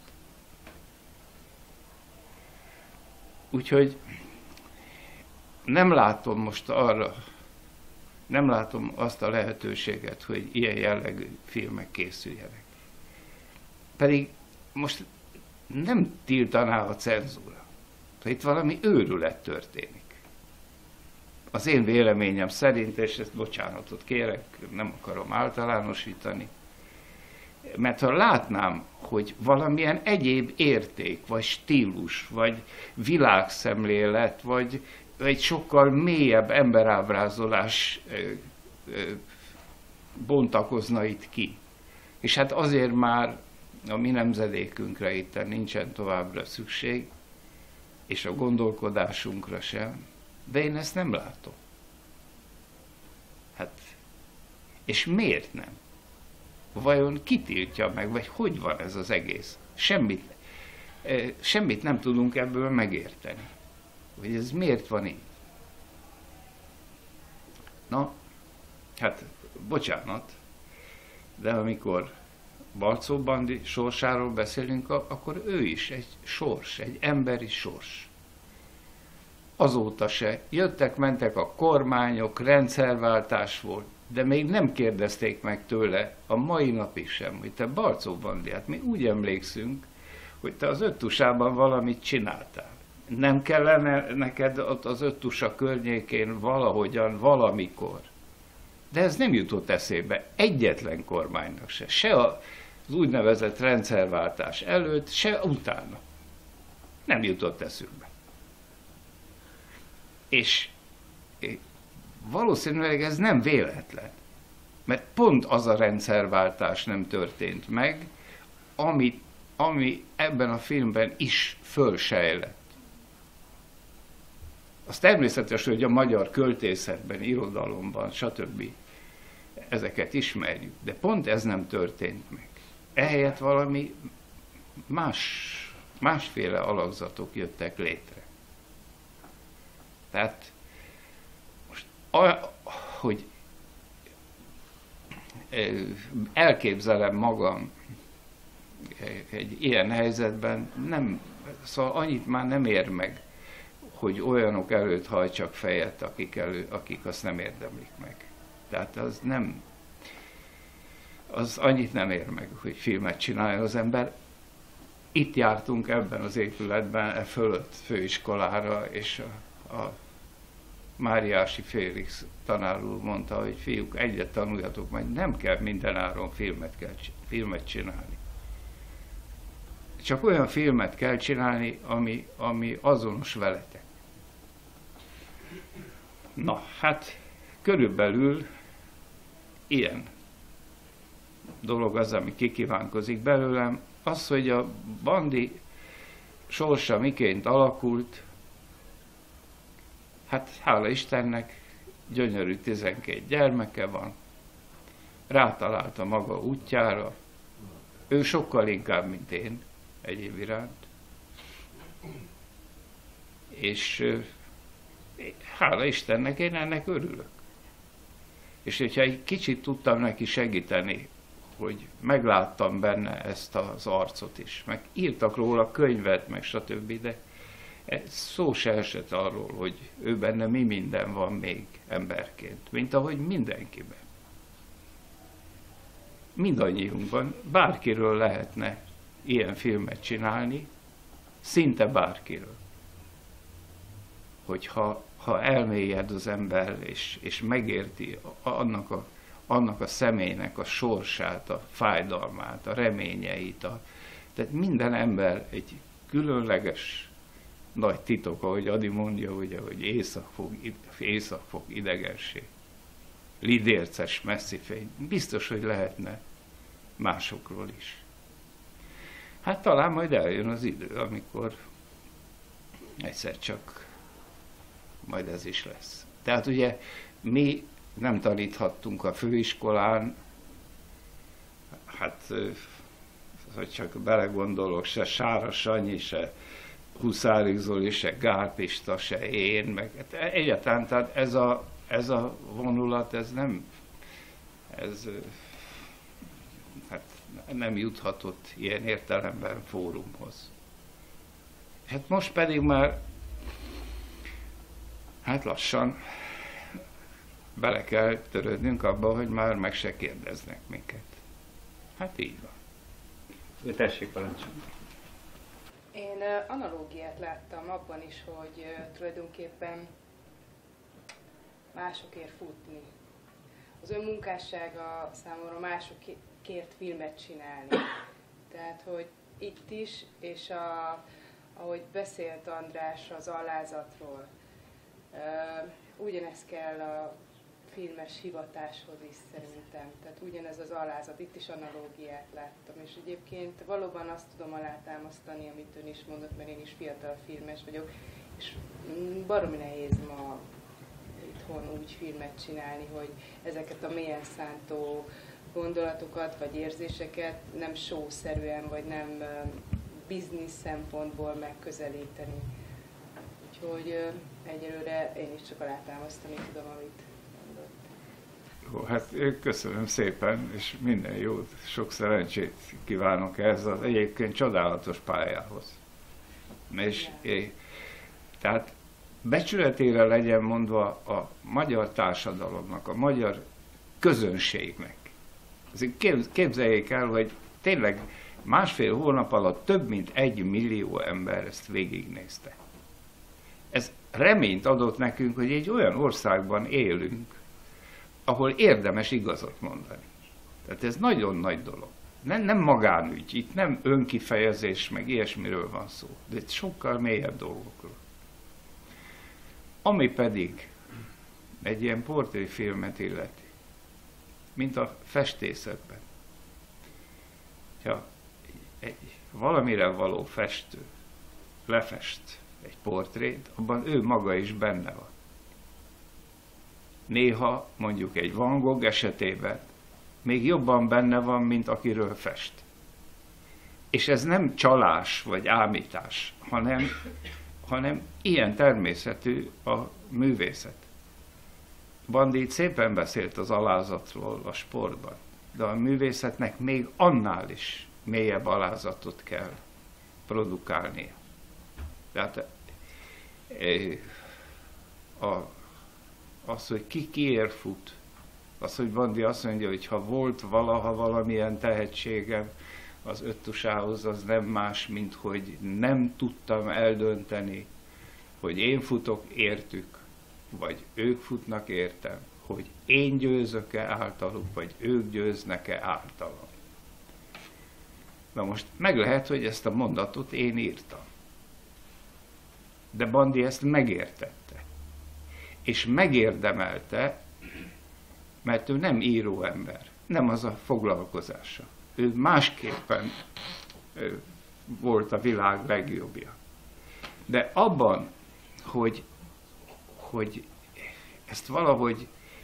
Úgyhogy nem látom most arra, nem látom azt a lehetőséget, hogy ilyen jellegű filmek készüljenek. Pedig most nem tiltaná a cenzúra. Itt valami őrület történik. Az én véleményem szerint, és ezt bocsánatot kérek, nem akarom általánosítani, mert ha látnám, hogy valamilyen egyéb érték, vagy stílus, vagy világszemlélet, vagy egy sokkal mélyebb emberábrázolás ö, ö, bontakozna itt ki. És hát azért már a mi nemzedékünkre itt nincsen továbbra szükség, és a gondolkodásunkra sem, de én ezt nem látom. Hát, és miért nem? Vajon ki tiltja meg, vagy hogy van ez az egész? Semmit, semmit nem tudunk ebből megérteni. Hogy ez miért van így? Na, hát, bocsánat, de amikor Balczó Bandi sorsáról beszélünk, akkor ő is egy sors, egy emberi sors. Azóta se. Jöttek, mentek a kormányok, rendszerváltás volt, de még nem kérdezték meg tőle a mai napig sem, hogy te Balczó Bandi, hát mi úgy emlékszünk, hogy te az Öttusában valamit csináltál. Nem kellene neked ott az Öttusa környékén valahogyan, valamikor. De ez nem jutott eszébe egyetlen kormánynak se. Se az úgynevezett rendszerváltás előtt, se utána. Nem jutott eszükbe. És valószínűleg ez nem véletlen. Mert pont az a rendszerváltás nem történt meg, ami, ami ebben a filmben is fölsejlett. Az természetes, hogy a magyar költészetben, irodalomban, stb. Ezeket ismerjük, de pont ez nem történt meg. Ehelyett valami más, másféle alakzatok jöttek létre. Tehát most, hogy elképzelem magam egy ilyen helyzetben, nem, szóval annyit már nem ér meg, hogy olyanok előtt hajtsak fejet, akik, elő, akik azt nem érdemlik meg. Tehát az nem, az annyit nem ér meg, hogy filmet csinálja az ember. Itt jártunk ebben az épületben, e fölött főiskolára, és a, a Máriási Félix tanár úr mondta, hogy fiúk, egyet tanuljatok, majd nem kell mindenáron filmet, kell, filmet csinálni. Csak olyan filmet kell csinálni, ami, ami azonos veletek. Na, hát körülbelül ilyen dolog az, ami kikívánkozik belőlem. Az, hogy a Bandi sorsa miként alakult, hát hála Istennek gyönyörű tizenkét gyermeke van, rátalált a maga útjára, ő sokkal inkább, mint én egyéb iránt, és hála Istennek én ennek örülök. És hogyha egy kicsit tudtam neki segíteni, hogy megláttam benne ezt az arcot is, meg írtak róla könyvet, meg stb., de Szó se esett arról, hogy ő benne mi minden van még emberként, mint ahogy mindenkiben. Mindannyiunkban bárkiről lehetne ilyen filmet csinálni, szinte bárkiről. Hogyha ha elmélyed az ember, és, és megérti annak a, annak a személynek a sorsát, a fájdalmát, a reményeit, a, tehát minden ember egy különleges nagy titok, ahogy Adi mondja, ugye, hogy éjszak fog, éjszak fog idegenség, lidérces messzi fény. Biztos, hogy lehetne másokról is. Hát talán majd eljön az idő, amikor egyszer csak majd ez is lesz. Tehát ugye mi nem taníthattunk a főiskolán, hát hogy csak belegondolok, se Sára Sanyi, se Huszári Zoli, se Gál Pista, se én, meg egyáltalán, tehát ez a, ez a vonulat, ez nem, ez hát nem juthatott ilyen értelemben fórumhoz. Hát most pedig már, hát lassan bele kell törődnünk abba, hogy már meg se kérdeznek minket. Hát így van. Tessék, parancsolni. Én analógiát láttam abban is, hogy tulajdonképpen másokért futni. Az ön munkássága számomra másokért filmet csinálni. Tehát, hogy itt is, és a, ahogy beszélt András az alázatról, ugyanez kell a filmes hivatáshoz is szerintem. Tehát ugyanez az alázat, itt is analógiát láttam. És egyébként valóban azt tudom alátámasztani, amit ön is mondott, mert én is fiatal filmes vagyok, és baromi nehéz ma itthon úgy filmet csinálni, hogy ezeket a mélyen szántó gondolatokat vagy érzéseket nem show-szerűen, vagy nem biznisz szempontból megközelíteni. Úgyhogy egyelőre én is csak alátámasztani tudom, amit mondott. Jó, hát köszönöm szépen, és minden jót, sok szerencsét kívánok ehhez az egyébként csodálatos pályához. És é, tehát becsületére legyen mondva a magyar társadalomnak, a magyar közönségnek. Képzeljék el, hogy tényleg másfél hónap alatt több mint egy millió ember ezt végignézte. Ez reményt adott nekünk, hogy egy olyan országban élünk, ahol érdemes igazat mondani. Tehát ez nagyon nagy dolog. Nem, nem magánügy, itt nem önkifejezés, meg ilyesmiről van szó, de sokkal mélyebb dolgokról. Ami pedig egy ilyen portréfilmet illeti, mint a festészetben. Ha egy valamire való festő lefest egy portrét, abban ő maga is benne van. Néha mondjuk egy Van Gogh esetében még jobban benne van, mint akiről fest. És ez nem csalás vagy ámítás, hanem, hanem ilyen természetű a művészet. Bandit szépen beszélt az alázatról a sportban, de a művészetnek még annál is mélyebb alázatot kell produkálnia. Tehát a, az, hogy ki kiért fut, az, hogy Bandi azt mondja, hogy ha volt valaha valamilyen tehetségem az öttusához, az nem más, mint hogy nem tudtam eldönteni, hogy én futok értük, vagy ők futnak értem, hogy én győzök-e általuk, vagy ők győznek-e általam. Na most meg lehet, hogy ezt a mondatot én írtam. De Bandi ezt megértette. És megérdemelte, mert ő nem író ember. Nem az a foglalkozása. Ő másképpen ő volt a világ legjobbja. De abban, hogy, hogy ezt valahogy,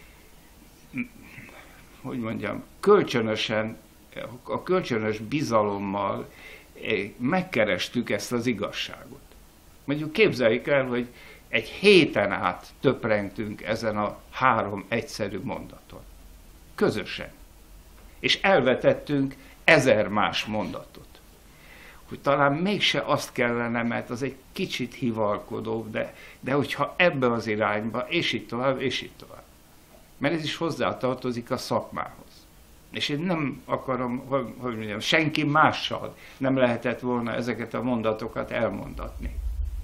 hogy mondjam, kölcsönösen, a kölcsönös bizalommal megkerestük ezt az igazságot. Mondjuk képzeljük el, hogy egy héten át töprengtünk ezen a három egyszerű mondaton. Közösen. És elvetettünk ezer más mondatot. hogy talán mégse azt kellene, mert az egy kicsit hivalkodó, de, de hogyha ebbe az irányba, és így tovább, és így tovább. Mert ez is hozzátartozik a szakmához. És én nem akarom, hogy, hogy mondjam, senki mással nem lehetett volna ezeket a mondatokat elmondatni.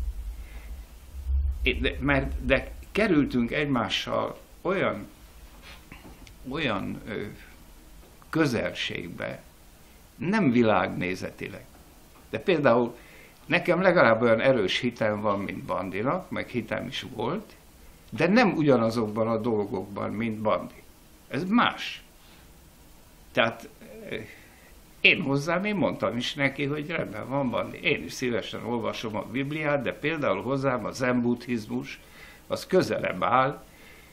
De, mert, de kerültünk egymással olyan, olyan ö, közelségbe, nem világnézetileg. De például nekem legalább olyan erős hitem van, mint Bandinak, meg hitem is volt, de nem ugyanazokban a dolgokban, mint Bandi. Ez más. Tehát én hozzám, én mondtam is neki, hogy rendben van, Bandi, én is szívesen olvasom a Bibliát, de például hozzám a zen buddhizmus, az közelebb áll,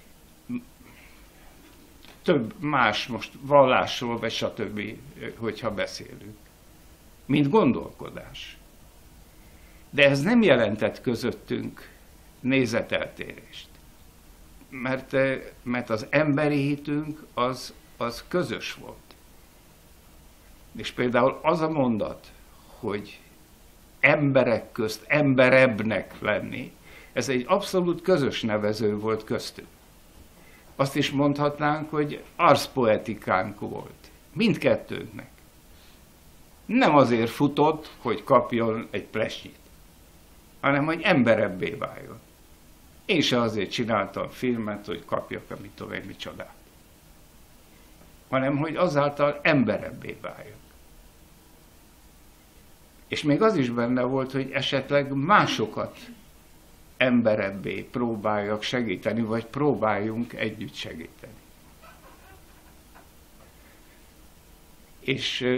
több más most vallásról, vagy stb., hogyha beszélünk, mint gondolkodás. De ez nem jelentett közöttünk nézeteltérést. Mert, mert az emberi hitünk az, az közös volt. És például az a mondat, hogy emberek közt emberebbnek lenni, ez egy abszolút közös nevező volt köztünk. Azt is mondhatnánk, hogy arszpoetikánk volt. Mindkettőnknek. Nem azért futott, hogy kapjon egy plesnyit, hanem hogy emberebbé váljon. Én se azért csináltam filmet, hogy kapjak, amit tovább micsodát. Hanem, hogy azáltal emberebbé váljak. És még az is benne volt, hogy esetleg másokat emberebbé próbáljak segíteni, vagy próbáljunk együtt segíteni. És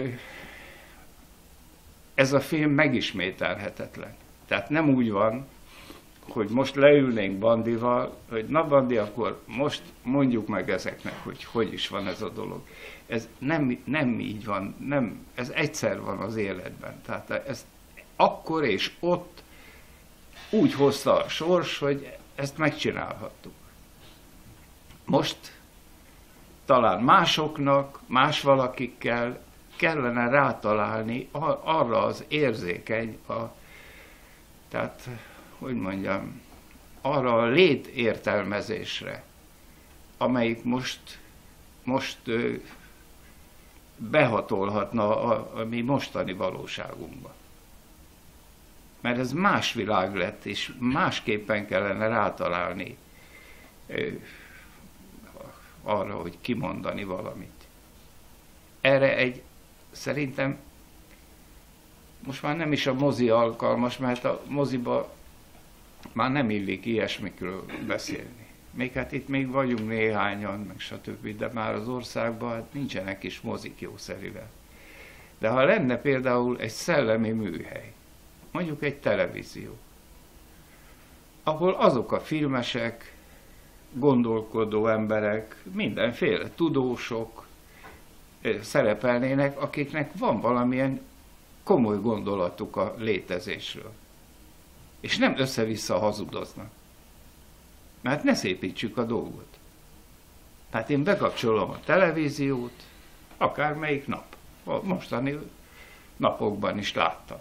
ez a film megismételhetetlen. Tehát nem úgy van, hogy most leülnénk Bandival, hogy na Bandi, akkor most mondjuk meg ezeknek, hogy hogy is van ez a dolog. Ez nem, nem így van, nem, ez egyszer van az életben. Tehát ez akkor és ott úgy hozta a sors, hogy ezt megcsinálhattuk. Most talán másoknak, más valakikkel kellene rátalálni arra az érzékeny, a, tehát, hogy mondjam, arra a létértelmezésre, amelyik most, most ö, behatolhatna a, a mi mostani valóságunkba. Mert ez más világ lett, és másképpen kellene rátalálni ö, arra, hogy kimondani valamit. Erre egy, szerintem, most már nem is a mozi alkalmas, mert a moziba már nem illik ilyesmikről beszélni. Még hát itt még vagyunk néhányan, meg stb., de már az országban hát nincsenek is mozik jószerivel. De ha lenne például egy szellemi műhely, mondjuk egy televízió, ahol azok a filmesek, gondolkodó emberek, mindenféle tudósok szerepelnének, akiknek van valamilyen komoly gondolatuk a létezésről. És nem össze-vissza hazudoznak. Mert ne szépítsük a dolgot. Tehát én bekapcsolom a televíziót, akármelyik nap. A mostani napokban is láttam.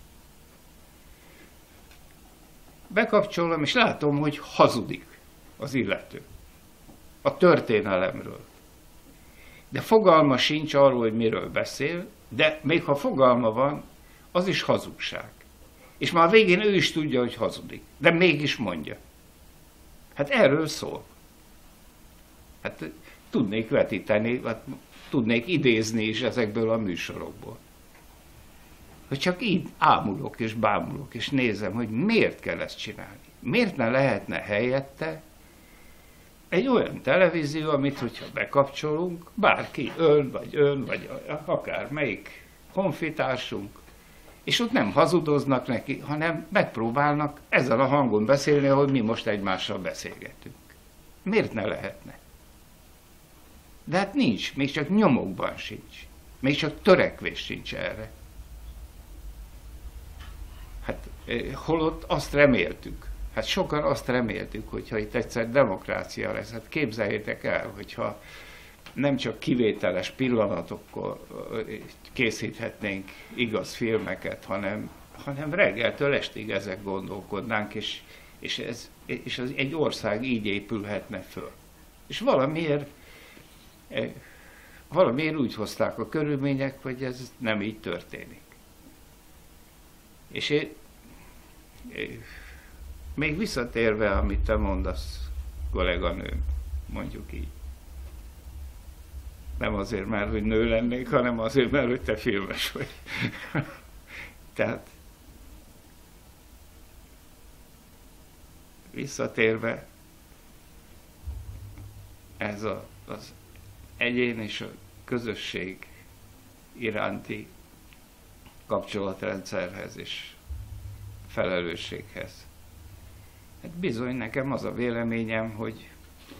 Bekapcsolom, és látom, hogy hazudik az illető. A történelemről. De fogalma sincs arról, hogy miről beszél, de még ha fogalma van, az is hazugság. És már a végén ő is tudja, hogy hazudik. De mégis mondja. Hát erről szól. Hát tudnék vetíteni, hát tudnék idézni is ezekből a műsorokból. Hogy csak így ámulok és bámulok, és nézem, hogy miért kell ezt csinálni. Miért ne lehetne helyette egy olyan televízió, amit, hogyha bekapcsolunk, bárki, ön, vagy ön, vagy akár melyik honfitársunk, és ott nem hazudoznak neki, hanem megpróbálnak ezzel a hangon beszélni, ahogy mi most egymással beszélgetünk. Miért ne lehetne? De hát nincs, még csak nyomokban sincs. Még csak törekvés sincs erre. Hát holott azt reméltük. Hát sokan azt reméltük, hogyha itt egyszer demokrácia lesz. Hát képzeljétek el, hogyha nem csak kivételes pillanatokkal készíthetnénk igaz filmeket, hanem, hanem reggeltől estig ezek gondolkodnánk, és, és, ez, és az, egy ország így épülhetne föl. És valamiért, valamiért úgy hozták a körülmények, hogy ez nem így történik. És én, én, még visszatérve, amit te mondasz, kolléganőm, mondjuk így. Nem azért, mert hogy nő lennék, hanem azért, mert hogy te filmes vagy. Tehát visszatérve, ez a, az egyén és a közösség iránti kapcsolatrendszerhez és felelősséghez. Hát bizony, nekem az a véleményem, hogy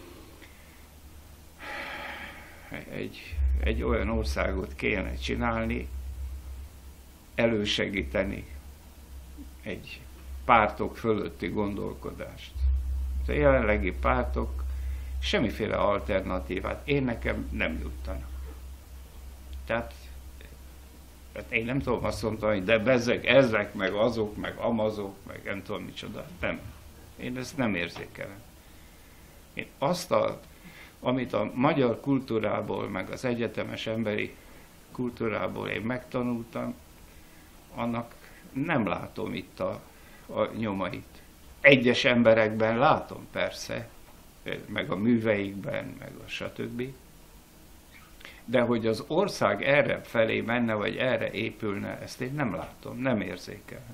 egy, egy olyan országot kéne csinálni, elősegíteni egy pártok fölötti gondolkodást. A jelenlegi pártok semmiféle alternatívát én nekem nem juttanak. Tehát, tehát én nem tudom azt mondani, hogy de bezzeg ezek, meg azok, meg amazok, meg nem tudom micsoda. Nem. Én ezt nem érzékelem. Én azt, a, amit a magyar kultúrából, meg az egyetemes emberi kultúrából én megtanultam, annak nem látom itt a, a nyomait. Egyes emberekben látom persze, meg a műveikben, meg a stb. De hogy az ország erre felé menne, vagy erre épülne, ezt én nem látom, nem érzékelem.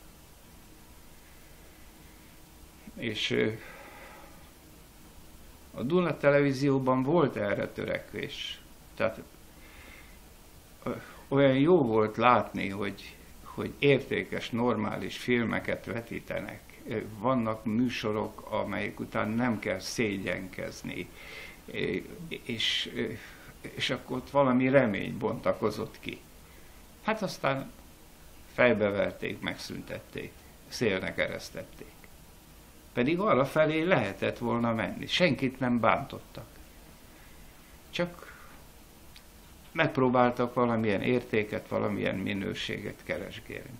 És a Duna Televízióban volt erre törekvés. Tehát olyan jó volt látni, hogy, hogy értékes, normális filmeket vetítenek. Vannak műsorok, amelyek után nem kell szégyenkezni, és, és akkor ott valami remény bontakozott ki. Hát aztán fejbeverték, megszüntették, szélnek eresztették. Pedig arra felé lehetett volna menni. Senkit nem bántottak. Csak megpróbáltak valamilyen értéket, valamilyen minőséget keresgélni.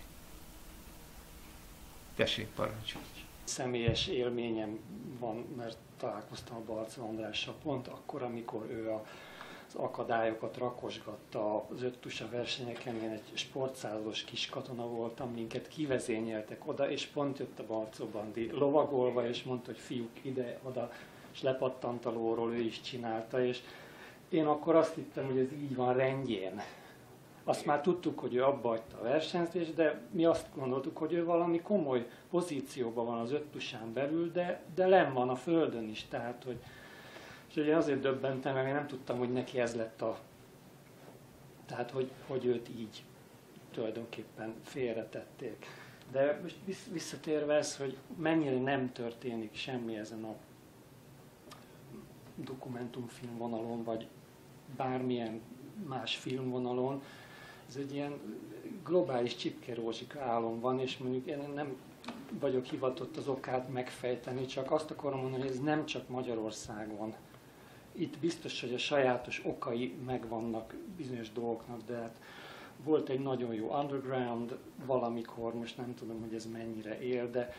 Tessék, parancsolj! Személyes élményem van, mert találkoztam a Balczó Andrással pont akkor, amikor ő a, az akadályokat rakosgatta az öttusa versenyeken. Én egy sportszázas kis katona voltam, minket kivezényeltek oda, és pont jött a Balczó Bandi lovagolva, és mondta, hogy fiúk ide-oda, és lepattant a lóról, ő is csinálta, és én akkor azt hittem, hogy ez így van rendjén. Azt már tudtuk, hogy ő abba hagyta a versenyzést, de mi azt gondoltuk, hogy ő valami komoly pozícióban van az öttusán belül, de, de lenn van a földön is. Tehát, hogy, és ugye azért döbbentem, mert én nem tudtam, hogy neki ez lett a... Tehát, hogy, hogy őt így tulajdonképpen félretették. De most visszatérve ez, hogy mennyire nem történik semmi ezen a dokumentumfilm vonalon, vagy bármilyen más filmvonalon, ez egy ilyen globális csipkerózsika álom van, és mondjuk én nem vagyok hivatott az okát megfejteni, csak azt akarom mondani, hogy ez nem csak Magyarországon. Itt biztos, hogy a sajátos okai megvannak bizonyos dolgoknak, de hát volt egy nagyon jó underground valamikor, most nem tudom, hogy ez mennyire él, de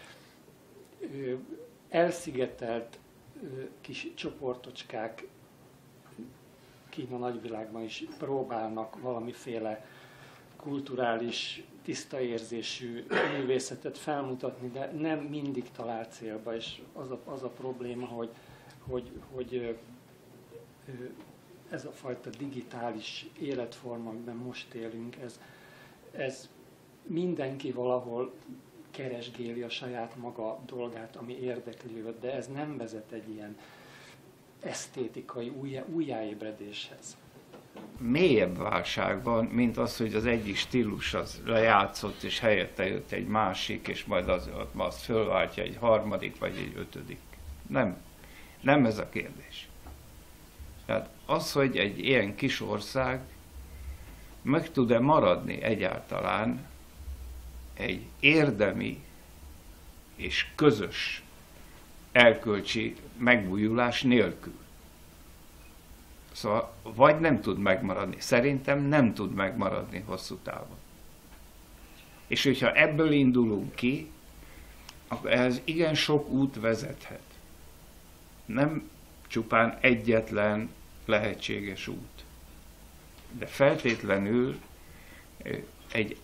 elszigetelt kis csoportocskák Kína nagyvilágban is próbálnak valamiféle kulturális, tiszta érzésű művészetet felmutatni, de nem mindig talál célba, és az a, az a probléma, hogy, hogy, hogy ez a fajta digitális életforma, amiben most élünk, ez, ez mindenki valahol keresgéli a saját maga dolgát, ami érdekli őt, de ez nem vezet egy ilyen esztétikai újjá, újjáébredéshez. Mélyebb válság van, mint az, hogy az egyik stílus az lejátszott, és helyette jött egy másik, és majd az, azt fölváltja egy harmadik, vagy egy ötödik. Nem. Nem ez a kérdés. Tehát az, hogy egy ilyen kis ország meg tud-e maradni egyáltalán egy érdemi és közös erkölcsi megújulás nélkül. Szóval vagy nem tud megmaradni. Szerintem nem tud megmaradni hosszú távon. És hogyha ebből indulunk ki, akkor ehhez igen sok út vezethet. Nem csupán egyetlen lehetséges út. De feltétlenül egy...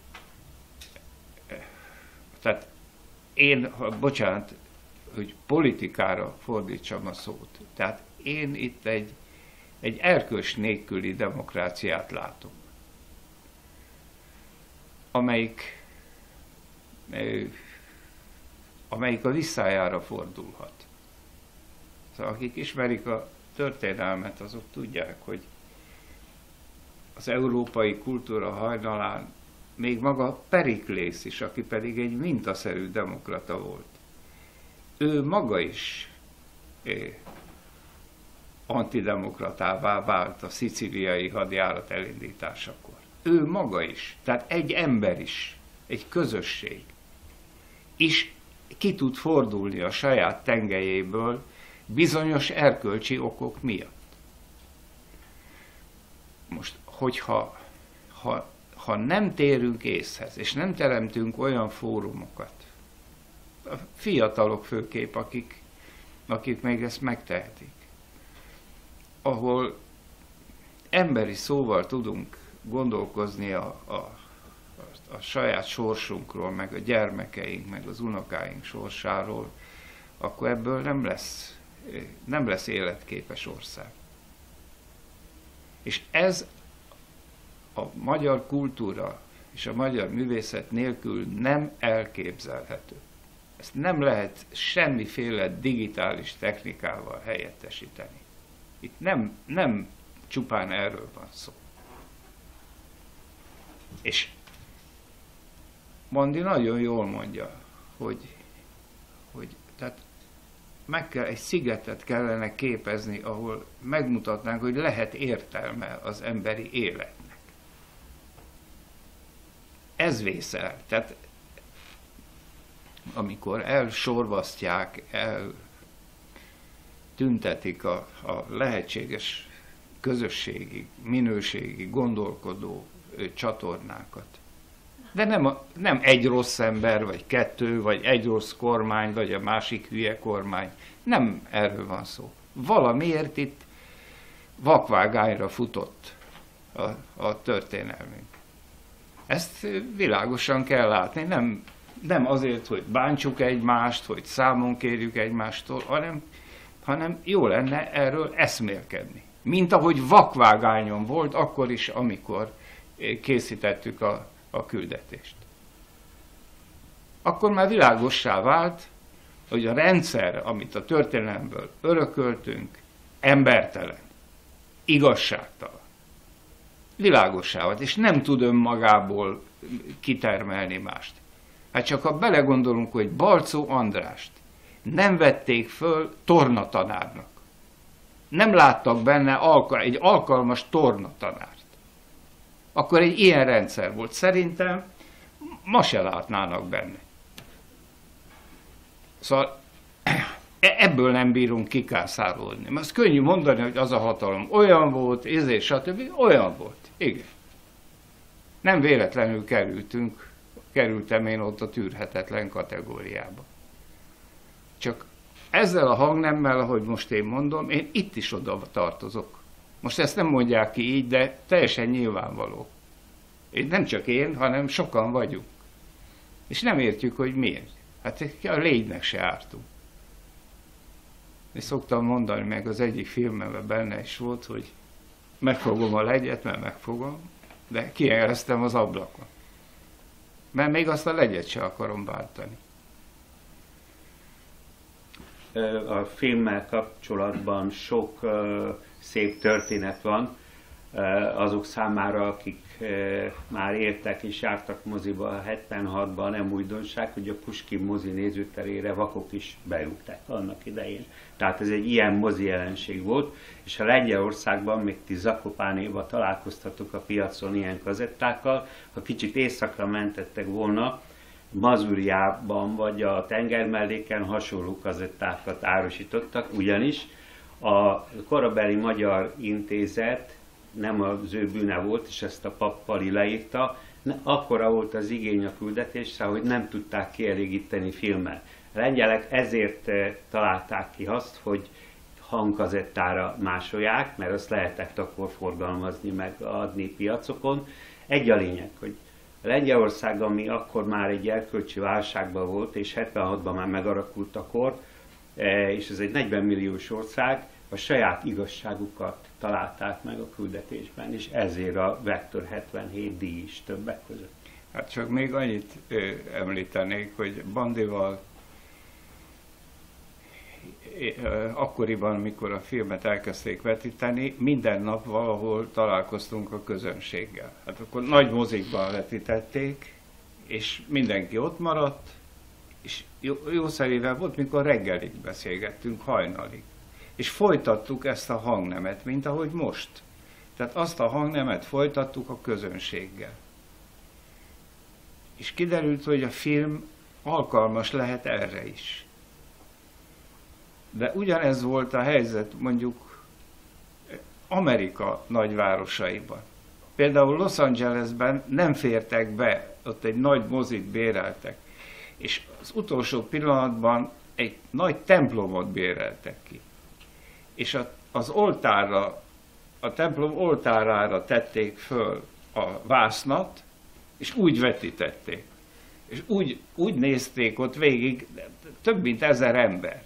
Tehát én, bocsánat, hogy politikára fordítsam a szót. Tehát én itt egy, egy erkölcs nélküli demokráciát látok, amelyik, amelyik a visszájára fordulhat. Szóval akik ismerik a történelmet, azok tudják, hogy az európai kultúra hajnalán még maga Periklész is, aki pedig egy mintaszerű demokrata volt, ő maga is eh, antidemokratává vált a szicíliai hadjárat elindításakor. Ő maga is, tehát egy ember is, egy közösség is ki tud fordulni a saját tengelyéből bizonyos erkölcsi okok miatt. Most, hogyha ha, ha nem térünk észhez, és nem teremtünk olyan fórumokat, a fiatalok főképp, akik, akik még ezt megtehetik, ahol emberi szóval tudunk gondolkozni a, a, a saját sorsunkról, meg a gyermekeink, meg az unokáink sorsáról, akkor ebből nem lesz, nem lesz életképes ország. És ez a magyar kultúra és a magyar művészet nélkül nem elképzelhető. Ezt nem lehet semmiféle digitális technikával helyettesíteni. Itt nem, nem csupán erről van szó. És Mandi nagyon jól mondja, hogy, hogy tehát meg kell, egy szigetet kellene képezni, ahol megmutatnánk, hogy lehet értelme az emberi életnek. Ez vészel. Tehát amikor elsorvasztják, eltüntetik a, a lehetséges közösségi, minőségi, gondolkodó csatornákat. De nem, a, nem egy rossz ember, vagy kettő, vagy egy rossz kormány, vagy a másik hülye kormány. Nem erről van szó. Valamiért itt vakvágányra futott a, a történelmünk. Ezt világosan kell látni. Nem, nem azért, hogy bántsuk egymást, hogy számon kérjük egymástól, hanem, hanem jó lenne erről eszmélkedni. Mint ahogy vakvágányon volt akkor is, amikor készítettük a, a küldetést. Akkor már világossá vált, hogy a rendszer, amit a történelemből örököltünk, embertelen, igazságtalan. Világossá vált, és nem tud önmagából kitermelni mást. Hát csak ha belegondolunk, hogy Balczó Andrást nem vették föl tornatanárnak. Nem láttak benne alka, egy alkalmas tornatanárt. Akkor egy ilyen rendszer volt. Szerintem ma se látnának benne. Szóval ebből nem bírunk kikászálódni. Mert az könnyű mondani, hogy az a hatalom olyan volt, és stb. Olyan volt. Igen. Nem véletlenül kerültünk, kerültem én ott a tűrhetetlen kategóriába. Csak ezzel a hangnemmel, ahogy most én mondom, én itt is oda tartozok. Most ezt nem mondják ki így, de teljesen nyilvánvaló. Én, nem csak én, hanem sokan vagyunk. És nem értjük, hogy miért. Hát a légynek se ártunk. És szoktam mondani, meg az egyik filmemben benne is volt, hogy megfogom a legyet, mert megfogom, de kiengedtem az ablakon. Mert még azt a legyet se akarom bántani. A filmmel kapcsolatban sok uh, szép történet van uh, azok számára, akik uh, már éltek és jártak moziba hetvenhatban, nem újdonság, hogy a Puskin mozi nézőterére vakok is berúgták annak idején. Tehát ez egy ilyen mozi jelenség volt, és a Lengyelországban, még ti Zakopánéban találkoztatok a piacon ilyen kazettákkal, ha kicsit északra mentettek volna, Mazuriában vagy a tengermelléken hasonló kazettákat árusítottak, ugyanis A korabeli Magyar Intézet, nem az ő bűne volt, és ezt a Pappali leírta, akkora volt az igény a küldetésre, hogy nem tudták kielégíteni filmmel. A lengyelek ezért találták ki azt, hogy hangkazettára másolják, mert azt lehetett akkor forgalmazni, meg adni piacokon. Egy a lényeg, hogy Lengyelország, ami akkor már egy erkölcsi válságban volt, és hetvenhatban már megalakult a kor, és ez egy negyven milliós ország, a saját igazságukat találták meg a küldetésben, és ezért a Vektor hetvenhét díj is többek között. Hát csak még annyit ö, említenék, hogy Bandival ö, akkoriban, amikor a filmet elkezdték vetíteni, minden nap valahol találkoztunk a közönséggel. Hát akkor nagy mozikban vetítették, és mindenki ott maradt, és jó, jószerével volt, mikor reggelig beszélgettünk, hajnalig. És folytattuk ezt a hangnemet, mint ahogy most. Tehát azt a hangnemet folytattuk a közönséggel. És kiderült, hogy a film alkalmas lehet erre is. De ugyanez volt a helyzet mondjuk Amerika nagyvárosaiban. Például Los Angelesben nem fértek be, ott egy nagy mozit béreltek. És az utolsó pillanatban egy nagy templomot béreltek ki. És a, az oltárra, a templom oltárára tették föl a vásznat, és úgy vetítették. És úgy, úgy nézték ott végig több mint ezer ember.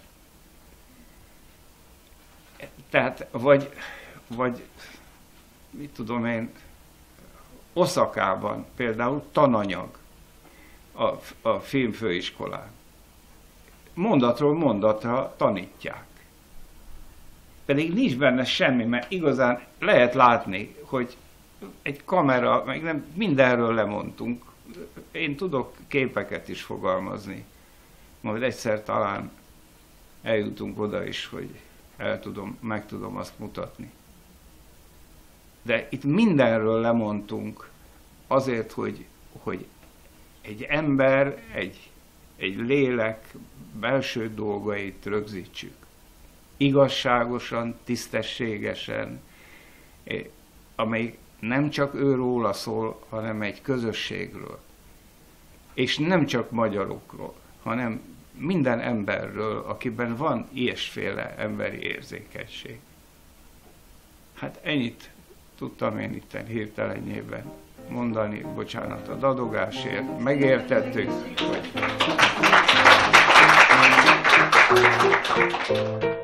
Tehát, vagy, vagy mit tudom én, Oszakában például tananyag a, a filmfőiskolán. Mondatról mondatra tanítják. Pedig nincs benne semmi, mert igazán lehet látni, hogy egy kamera, meg nem mindenről lemondtunk. Én tudok képeket is fogalmazni. Majd egyszer talán eljutunk oda is, hogy el tudom, meg tudom azt mutatni. De itt mindenről lemondtunk azért, hogy, hogy egy ember, egy, egy lélek belső dolgait rögzítsük. Igazságosan, tisztességesen, amely nem csak őróla szól, hanem egy közösségről. És nem csak magyarokról, hanem minden emberről, akiben van ilyesféle emberi érzékenység. Hát ennyit tudtam én itt hirtelenjében mondani, bocsánat a dadogásért, megértettük, hogy...